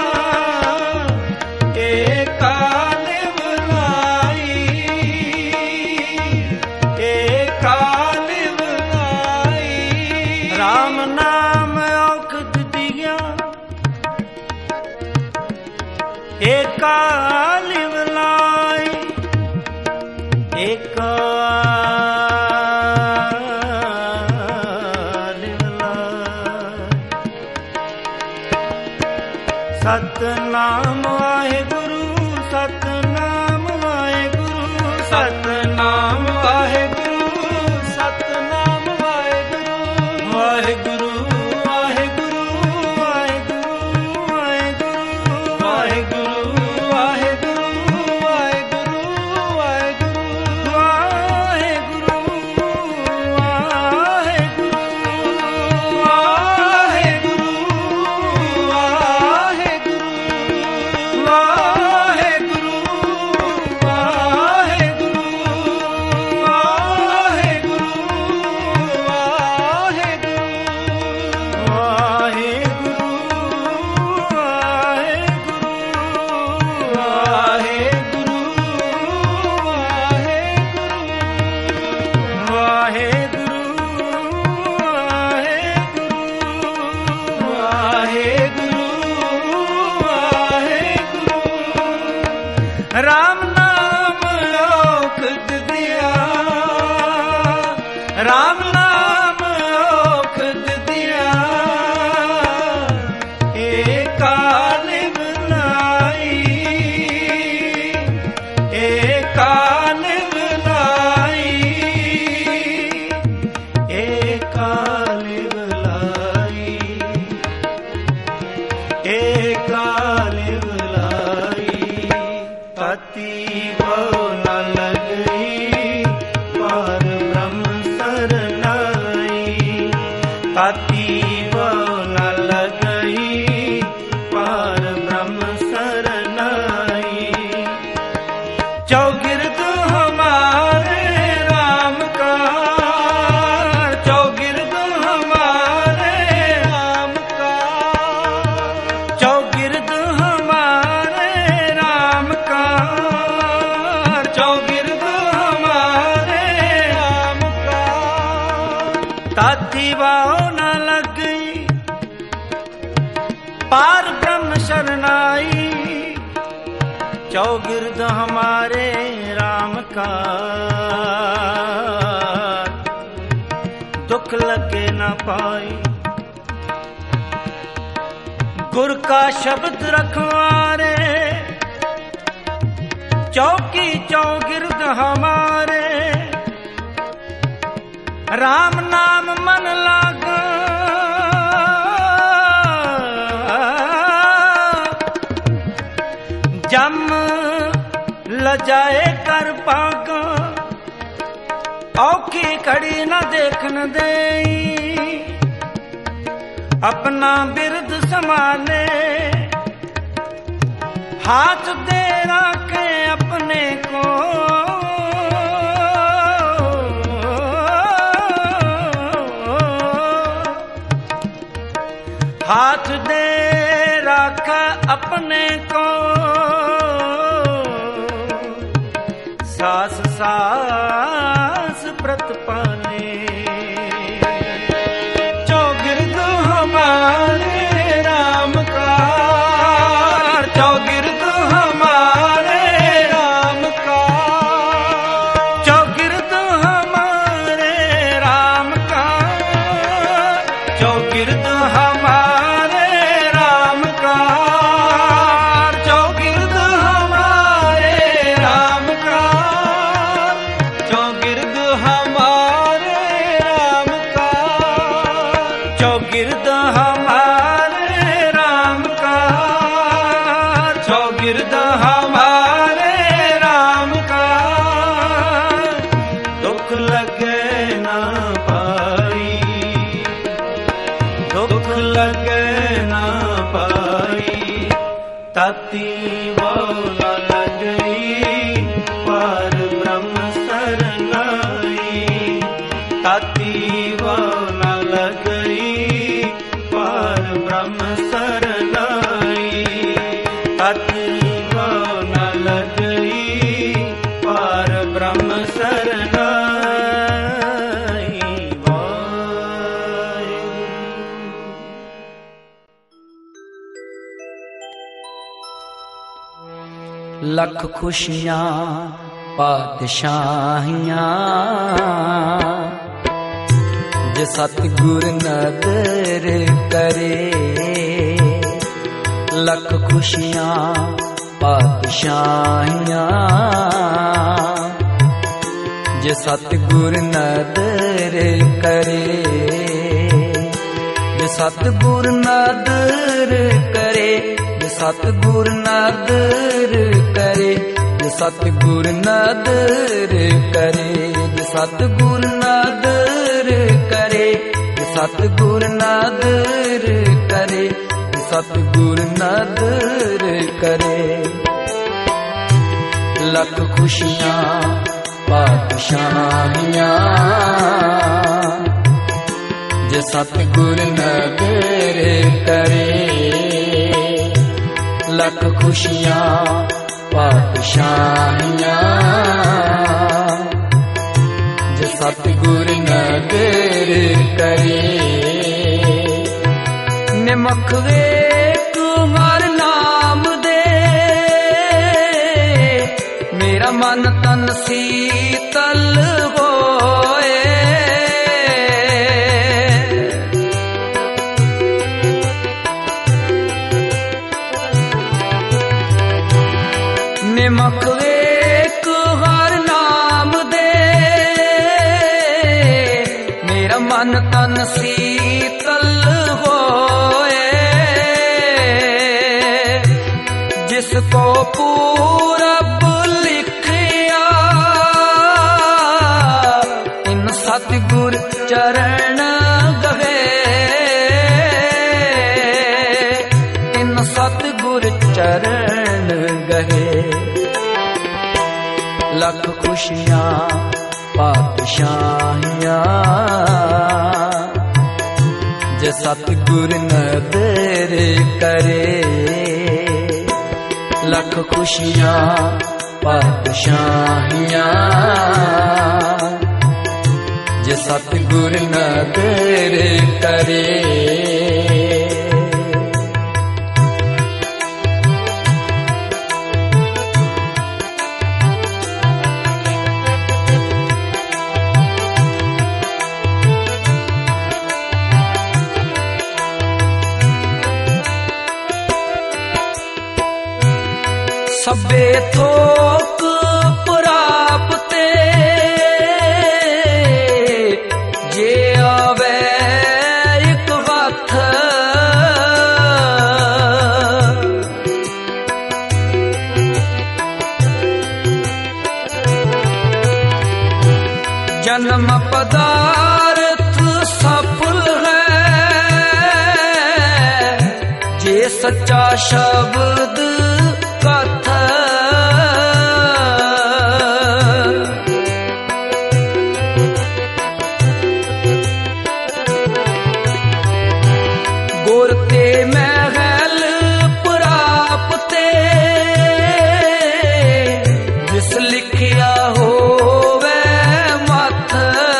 एकाल बुलाई, एकाल बुलाई। राम नाम औखद दिया, एकाल बुलाई, एकाल बुलाई। सतनाम वाहेगुरु, सतनाम वाहेगुरु, सतनाम वाहेगुरु, सतनाम वाहेगुरु, वाहेगुरु वाहेगुरु वाहेगुरु वाहेगुरु वाहेगुरु वाहेगुरु वाहेगुरु वाहेगुरु राम नाम औखद दिया, राम नाम औखद दिया, एकाल बुलाई, एकाल बुलाई, एकाल बुलाई, एकाल बुलाई। ताती भाव न लगई पार ब्रह्म सरनाई, ताती भाव न लगई पार ब्रह्म सरनाई। चौगिर्द हमारे राम का, चौगिर्द हमारे राम का, चौगिर्द हम ताती वाओ न लगी पार ब्रह्म शरणाई। चौगिर्द हमारे राम का दुख लगे न पाई। गुर का शब्द रखवारे चौकी चौगिर्द हमारे। राम नाम मन लागा जम लजाए कर पागा। औखी कड़ी न देखन दे अपना बिरद समाने। हाथ दे राखे अपने को हाथ दे राखा अपने को। सास सास व्रत पाले चौगिर्द हमारे राम का। चौगिर्द हमारे राम का। चौगिर्द हमारे राम का। चौगिर्द हमारे राम का। चौगिर्द हमारे राम का। चौगिर्द हमारे राम का। चौगिर्द हमारे राम का। चौगिर्द हमारे राम का। दुख लगे ना पाई दुख लगे ना पाई। ताती वो न लगई पार ब्रह्म शरणाई। ताती वो न लगई पार ब्रह्म शरणाई। ताती वो न लगई पार ब्रह्म शरणाई। लख खुशियां पातशाहियां जे सतगुर नदर करे। लख खुशियां पातशाहियां जे सतगुर नदर करे। जे सतगुर नदर करे। जे सतगुर नदर करे। जे सतगुर नदर करे। जे सतगुर नदर करे। जे सतगुर नदर करे। जे सतगुर नदर करे। लख खुशियां पातशाहियां जे सतगुर नदर करे। लख खुशियां पातशाहियां जे सतगुर नदर करे। निमख वेख हर नाम दे मेरा मन तन शीतल होए। निमख वेख हर नाम दे मेरा मन तन शीतल होए। जिसको पूरब लिखिया इन सतगुर चरण गहे। इन सतगुर चरण गहे। लख खुशियां पातशाहियां जे सतगुर नदर करे। लख खुशियां पातशाहियां जे सतगुर नदर करे। सबे थोक प्राप्ते जे आवे एक वक्त, जन्म पदार्थ सफल है जे सच्चा शब्द कथ। गोरते महल प्राप्ते जिस लिखिया होवे मथ।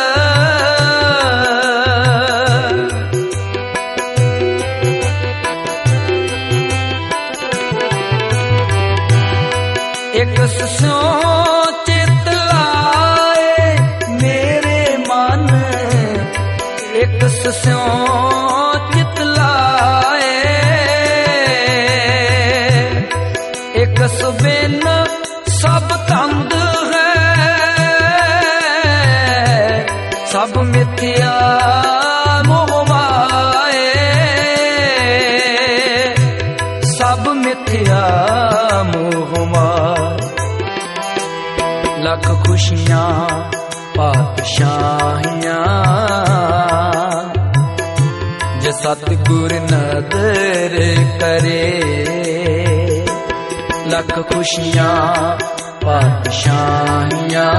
एक स्यों चित लाए मेरे मन, एक स्यों चित लाए, एक सुबिन सब तंद है, सब मिथ्या मोह माए, सब मिथ्या मोह माए। लख खुशियां पातशाहियां जे सतगुर नदर करे। लख खुशियां पातशाहियां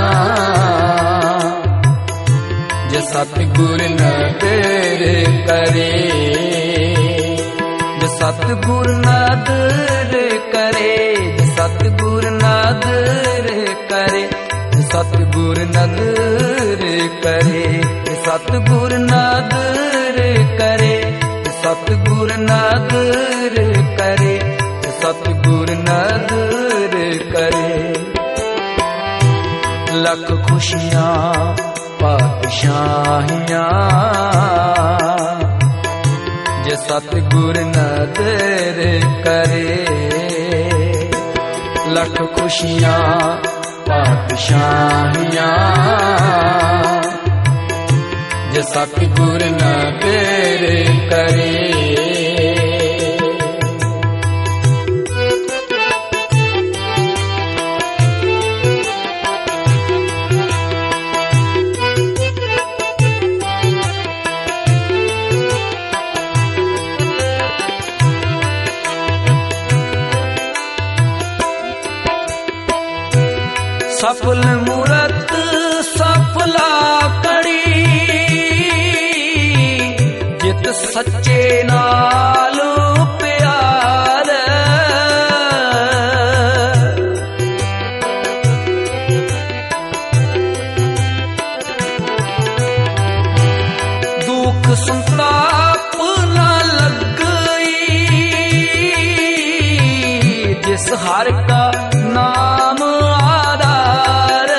जे सतगुर नदर करे। जे सतगुर नदर करे, जे सतगुर नदर करे, जे सतगुर नदर करे, जे सतगुर नदर करे, जे सतगुर नदर करे, जे सतगुर नदर करे। लख खुशियां पातशाहियां जे सतगुर नदर करे। लख खुशियां पातशाहियां जे सतगुर नदर करे। सफल मूरत सफला कड़ी जित सच्चे नाल प्यार। दुख संताप न लगई जिस हर का नाम आधार।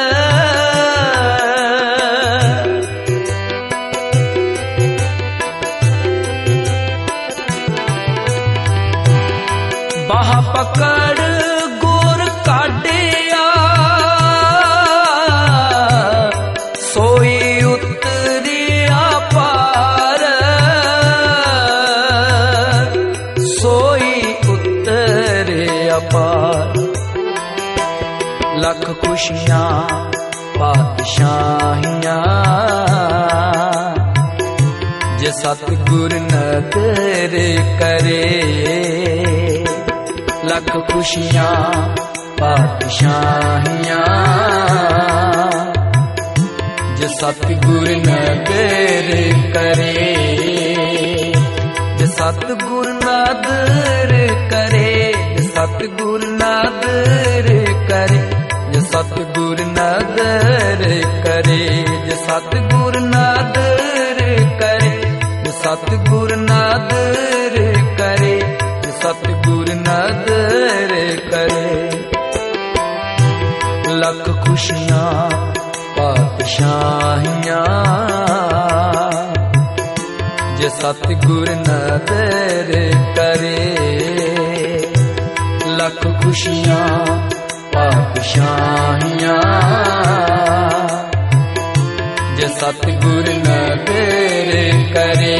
बाह पकड़ गुर काटिया सोई उतरिया पार। सोई उतरिया पार। लख खुशियां पातशाहियां जे सतगुर नदर करे। लख खुशियां पातशाहियां जे सतगुर नदर करे। जे सतगुर नदर करे, जे सतगुर नदर करे, जे सतगुर नदर करे, जे सतगुर नदर खुशियां पातशाहियां जे सतगुर नदर करे। लख खुशियां पातशाहियां जे सतगुर नदर करे।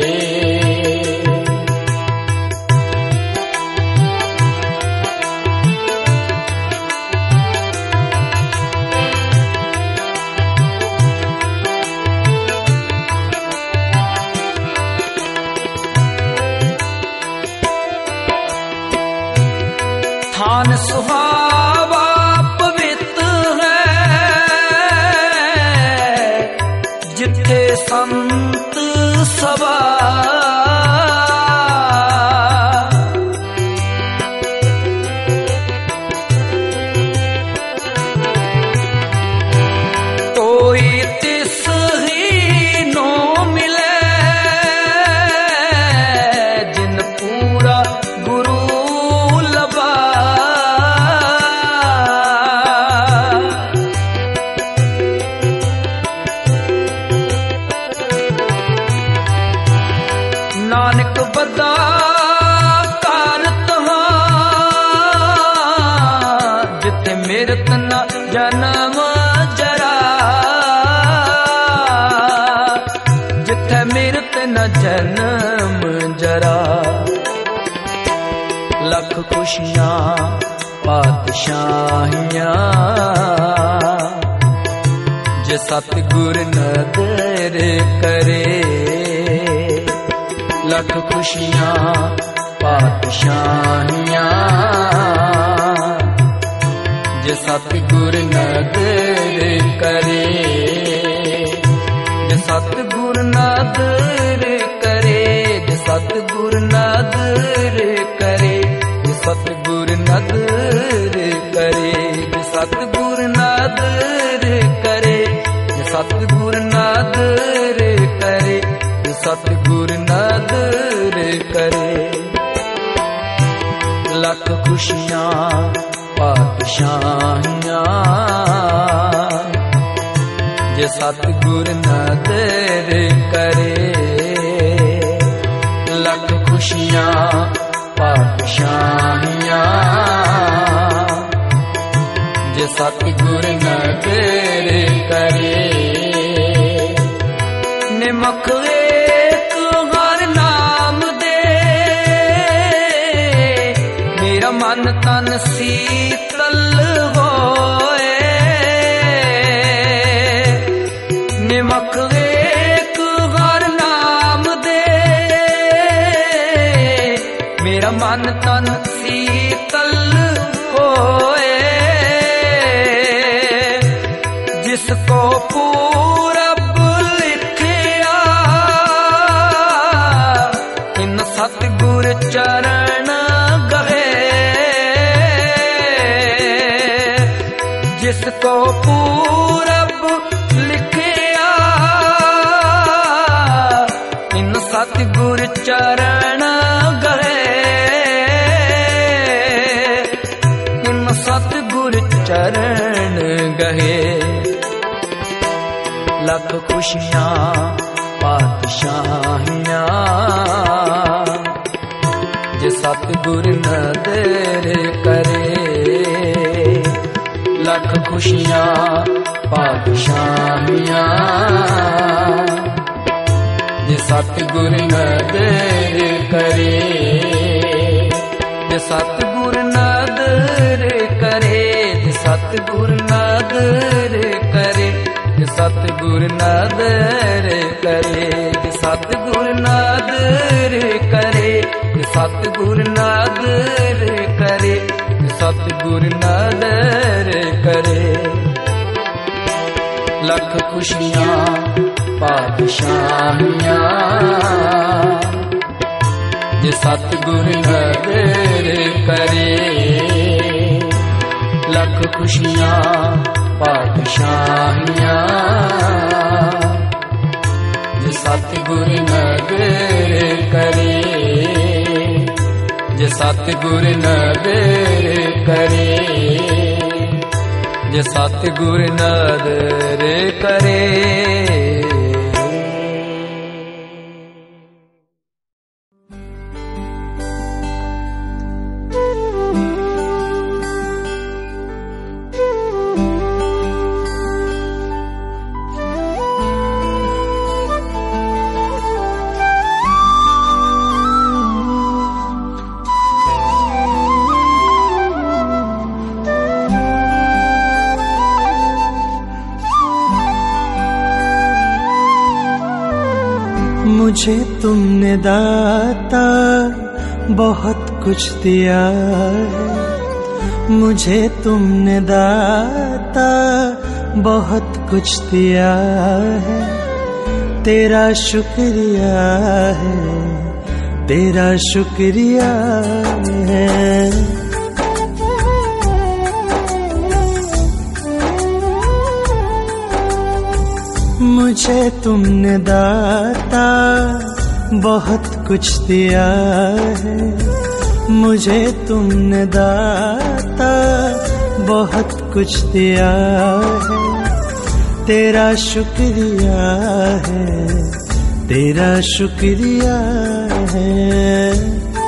थान सुहावा पवित्र है जिथे संत सभा। कोई तिस ही नो मिले जिन पूरा गुरु लबा। नानक बदा कार तहां जिथे मिरत न जन्म जरा। जिथे मिरत न जन्म जरा। लख खुशियां पातशाहियां जे सतगुर नदर करे। लख खुशियां पातशाहियां जे सतगुर नदर करे। जे सतगुर नदर करे। जे सतगुर नदर करे। जे सतगुर नदर करे। जे सतगुर नदर करे। जे सतगुर नदर करे। जे सतगुर नदर करे। लख खुशियां पातशाहियां जे सतगुर नदर करे। लख खुशियां पातशाहियां जे सतगुर नदर करे। निमक एक हर नाम दे मेरा मन तन शीतल होए। निमक एक हर नाम दे मेरा मन तन शीतल होए। जिसको पूरब लिखिया इन सतगुर चरण गए। जिसको पूरब लिखिया इन सतगुर चरण गए। इन सतगुर चरण गए। लख खुशियां पातशाहियां जे सतगुर नदर करे। लख खुशियां पातशाहियां जे सतगुर नदर करे। जे सतगुर नदर करे। जे सतगुर नदर करे। जे सतगुर नदर करे। जे सतगुर नदर करे। जे सतगुर नदर करे। जे सतगुर नदर करे। लख खुशियां पातशाहियां जे सतगुर नदर करे। लख खुशियां पातशाहियां जे सतगुर नदर करे। जे सतगुर नदर करे। जे सतगुर नदर करे। मुझे तुमने दाता बहुत कुछ दिया है, मुझे तुमने दाता बहुत कुछ दिया है। तेरा शुक्रिया है, तेरा शुक्रिया है। मुझे तुमने दाता बहुत कुछ दिया है, मुझे तुमने दाता बहुत कुछ दिया है। तेरा शुक्रिया है, तेरा शुक्रिया है।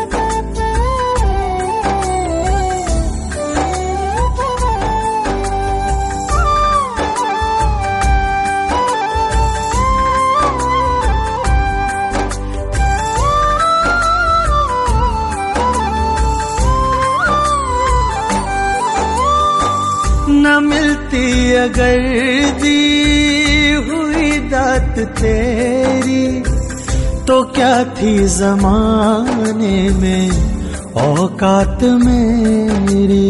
न मिलती अगर दी हुई दात तेरी, तो क्या थी ज़माने में औकात मेरी।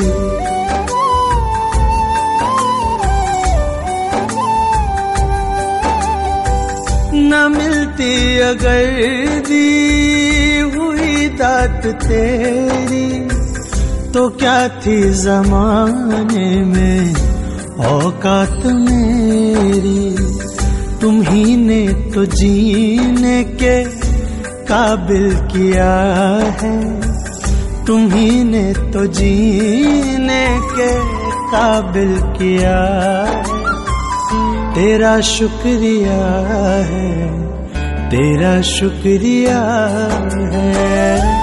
न मिलती अगर दी हुई दात तेरी, तो क्या थी ज़माने में औकात मेरी। तुम ही ने तो जीने के काबिल किया है, तुम ही ने तो जीने के काबिल किया है। तेरा शुक्रिया है, तेरा शुक्रिया है।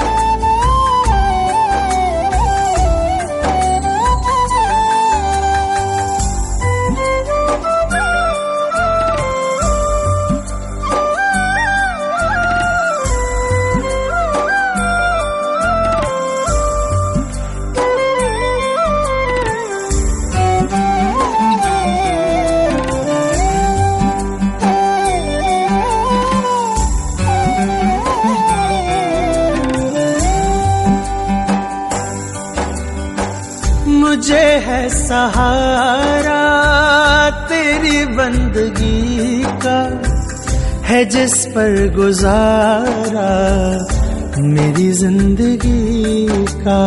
मुझे है सहारा तेरी बंदगी का, है जिस पर गुजारा मेरी जिंदगी का।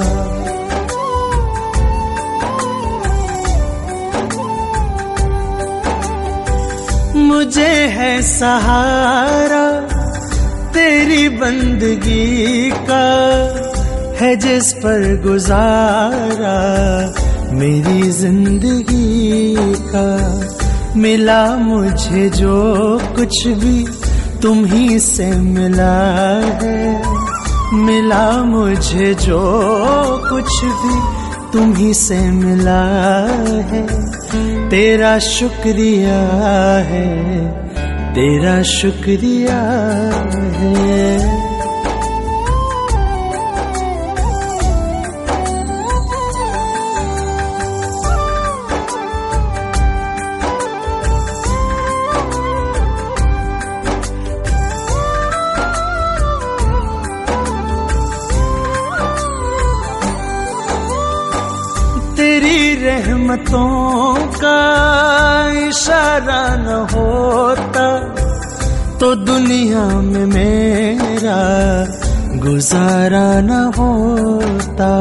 मुझे है सहारा तेरी बंदगी का, है जिस पर गुजारा मेरी जिंदगी का। मिला मुझे जो कुछ भी तुम ही से मिला है, मिला मुझे जो कुछ भी तुम ही से मिला है। तेरा शुक्रिया है, तेरा शुक्रिया है। तेरी रहमतों का इशारा न होता तो दुनिया में मेरा गुजारा न होता।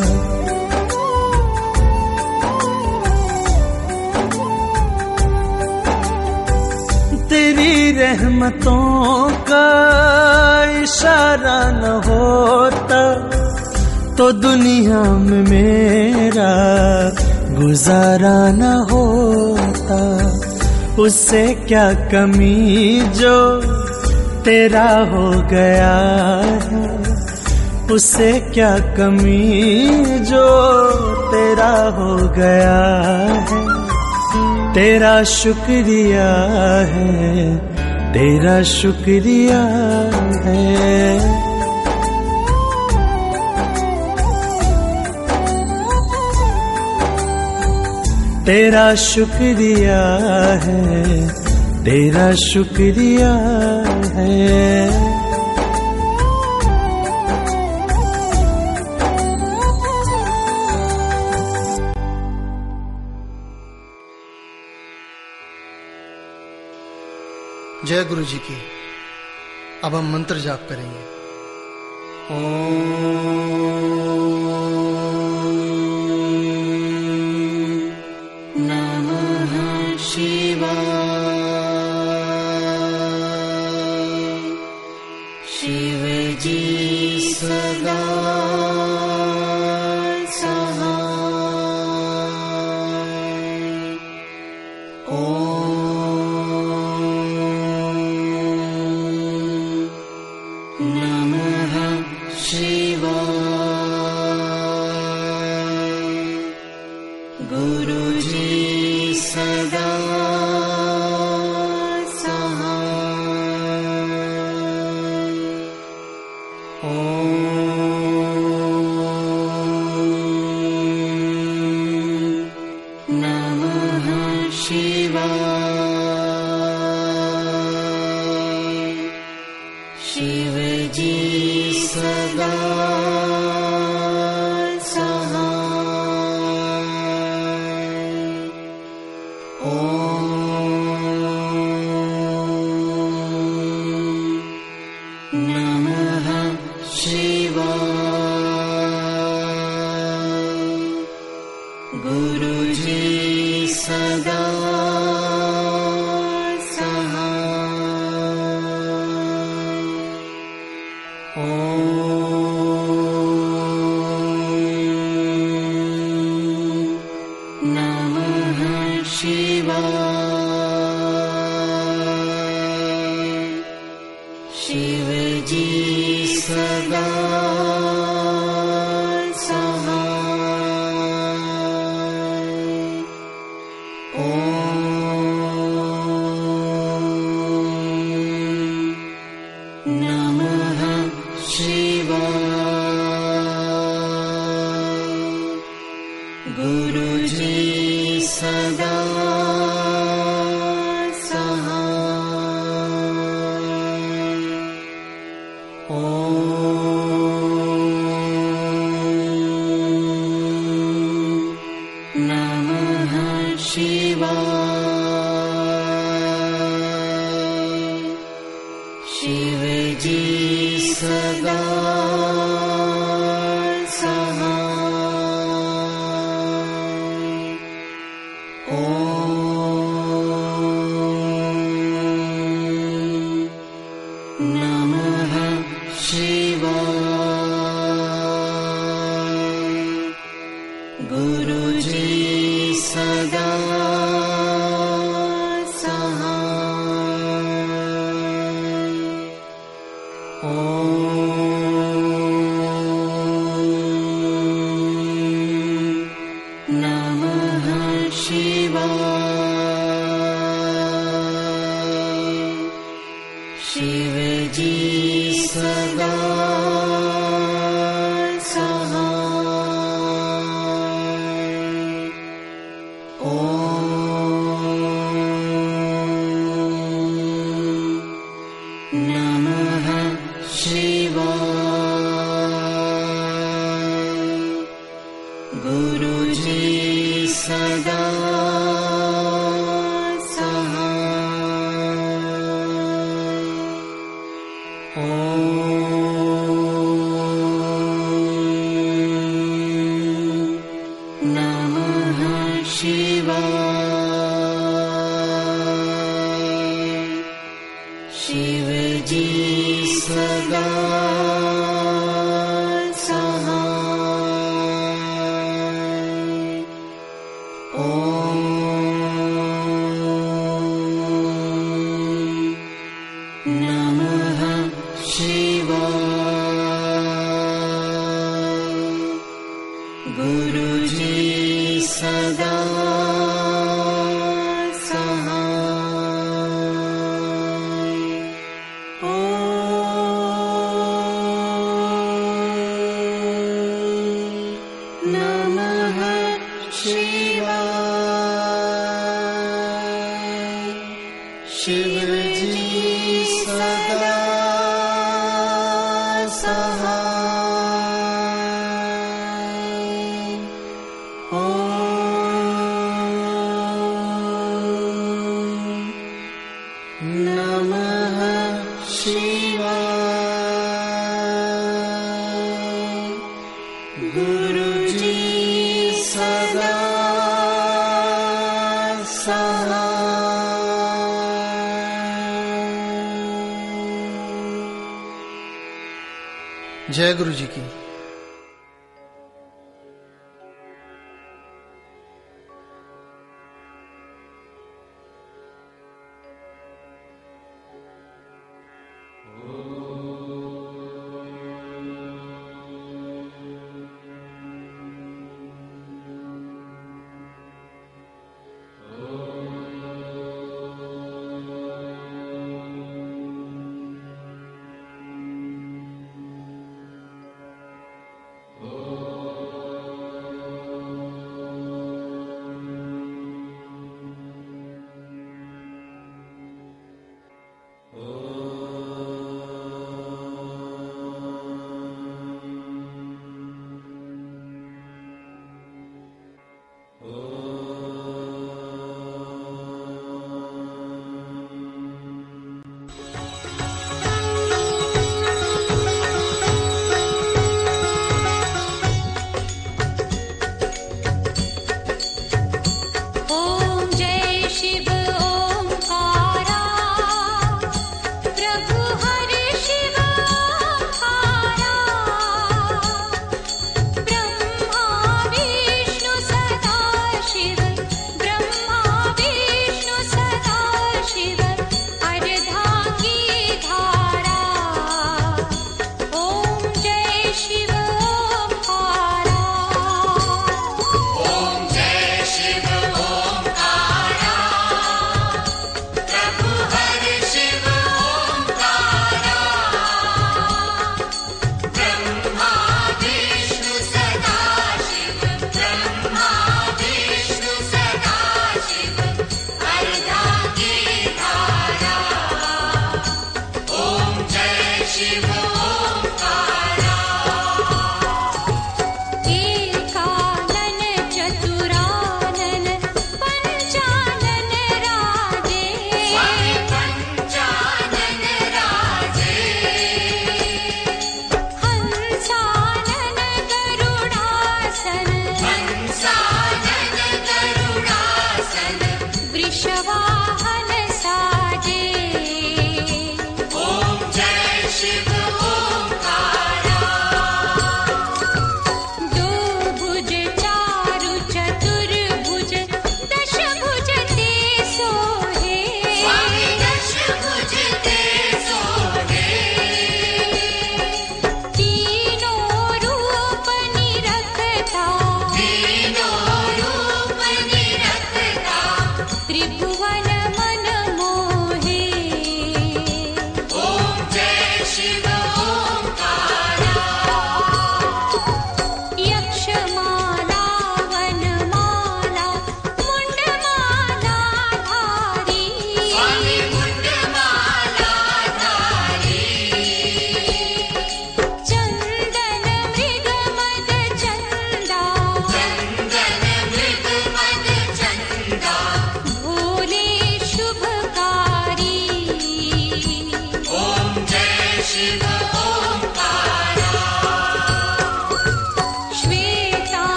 तेरी रहमतों का इशारा न होता तो दुनिया में मेरा गुजारा न होता, उससे क्या कमी जो तेरा हो गया है, उससे क्या कमी जो तेरा हो गया है। तेरा शुक्रिया है, तेरा शुक्रिया है। तेरा शुक्रिया है, तेरा शुक्रिया है। जय गुरु जी की। अब हम मंत्र जाप करेंगे। नमः शिवाय। शिव जी सदा Om शिव जी सदा सहाय। ओम नमः शिवाय। गुरु जी सदा जय गुरु जी की। त्रिभुवन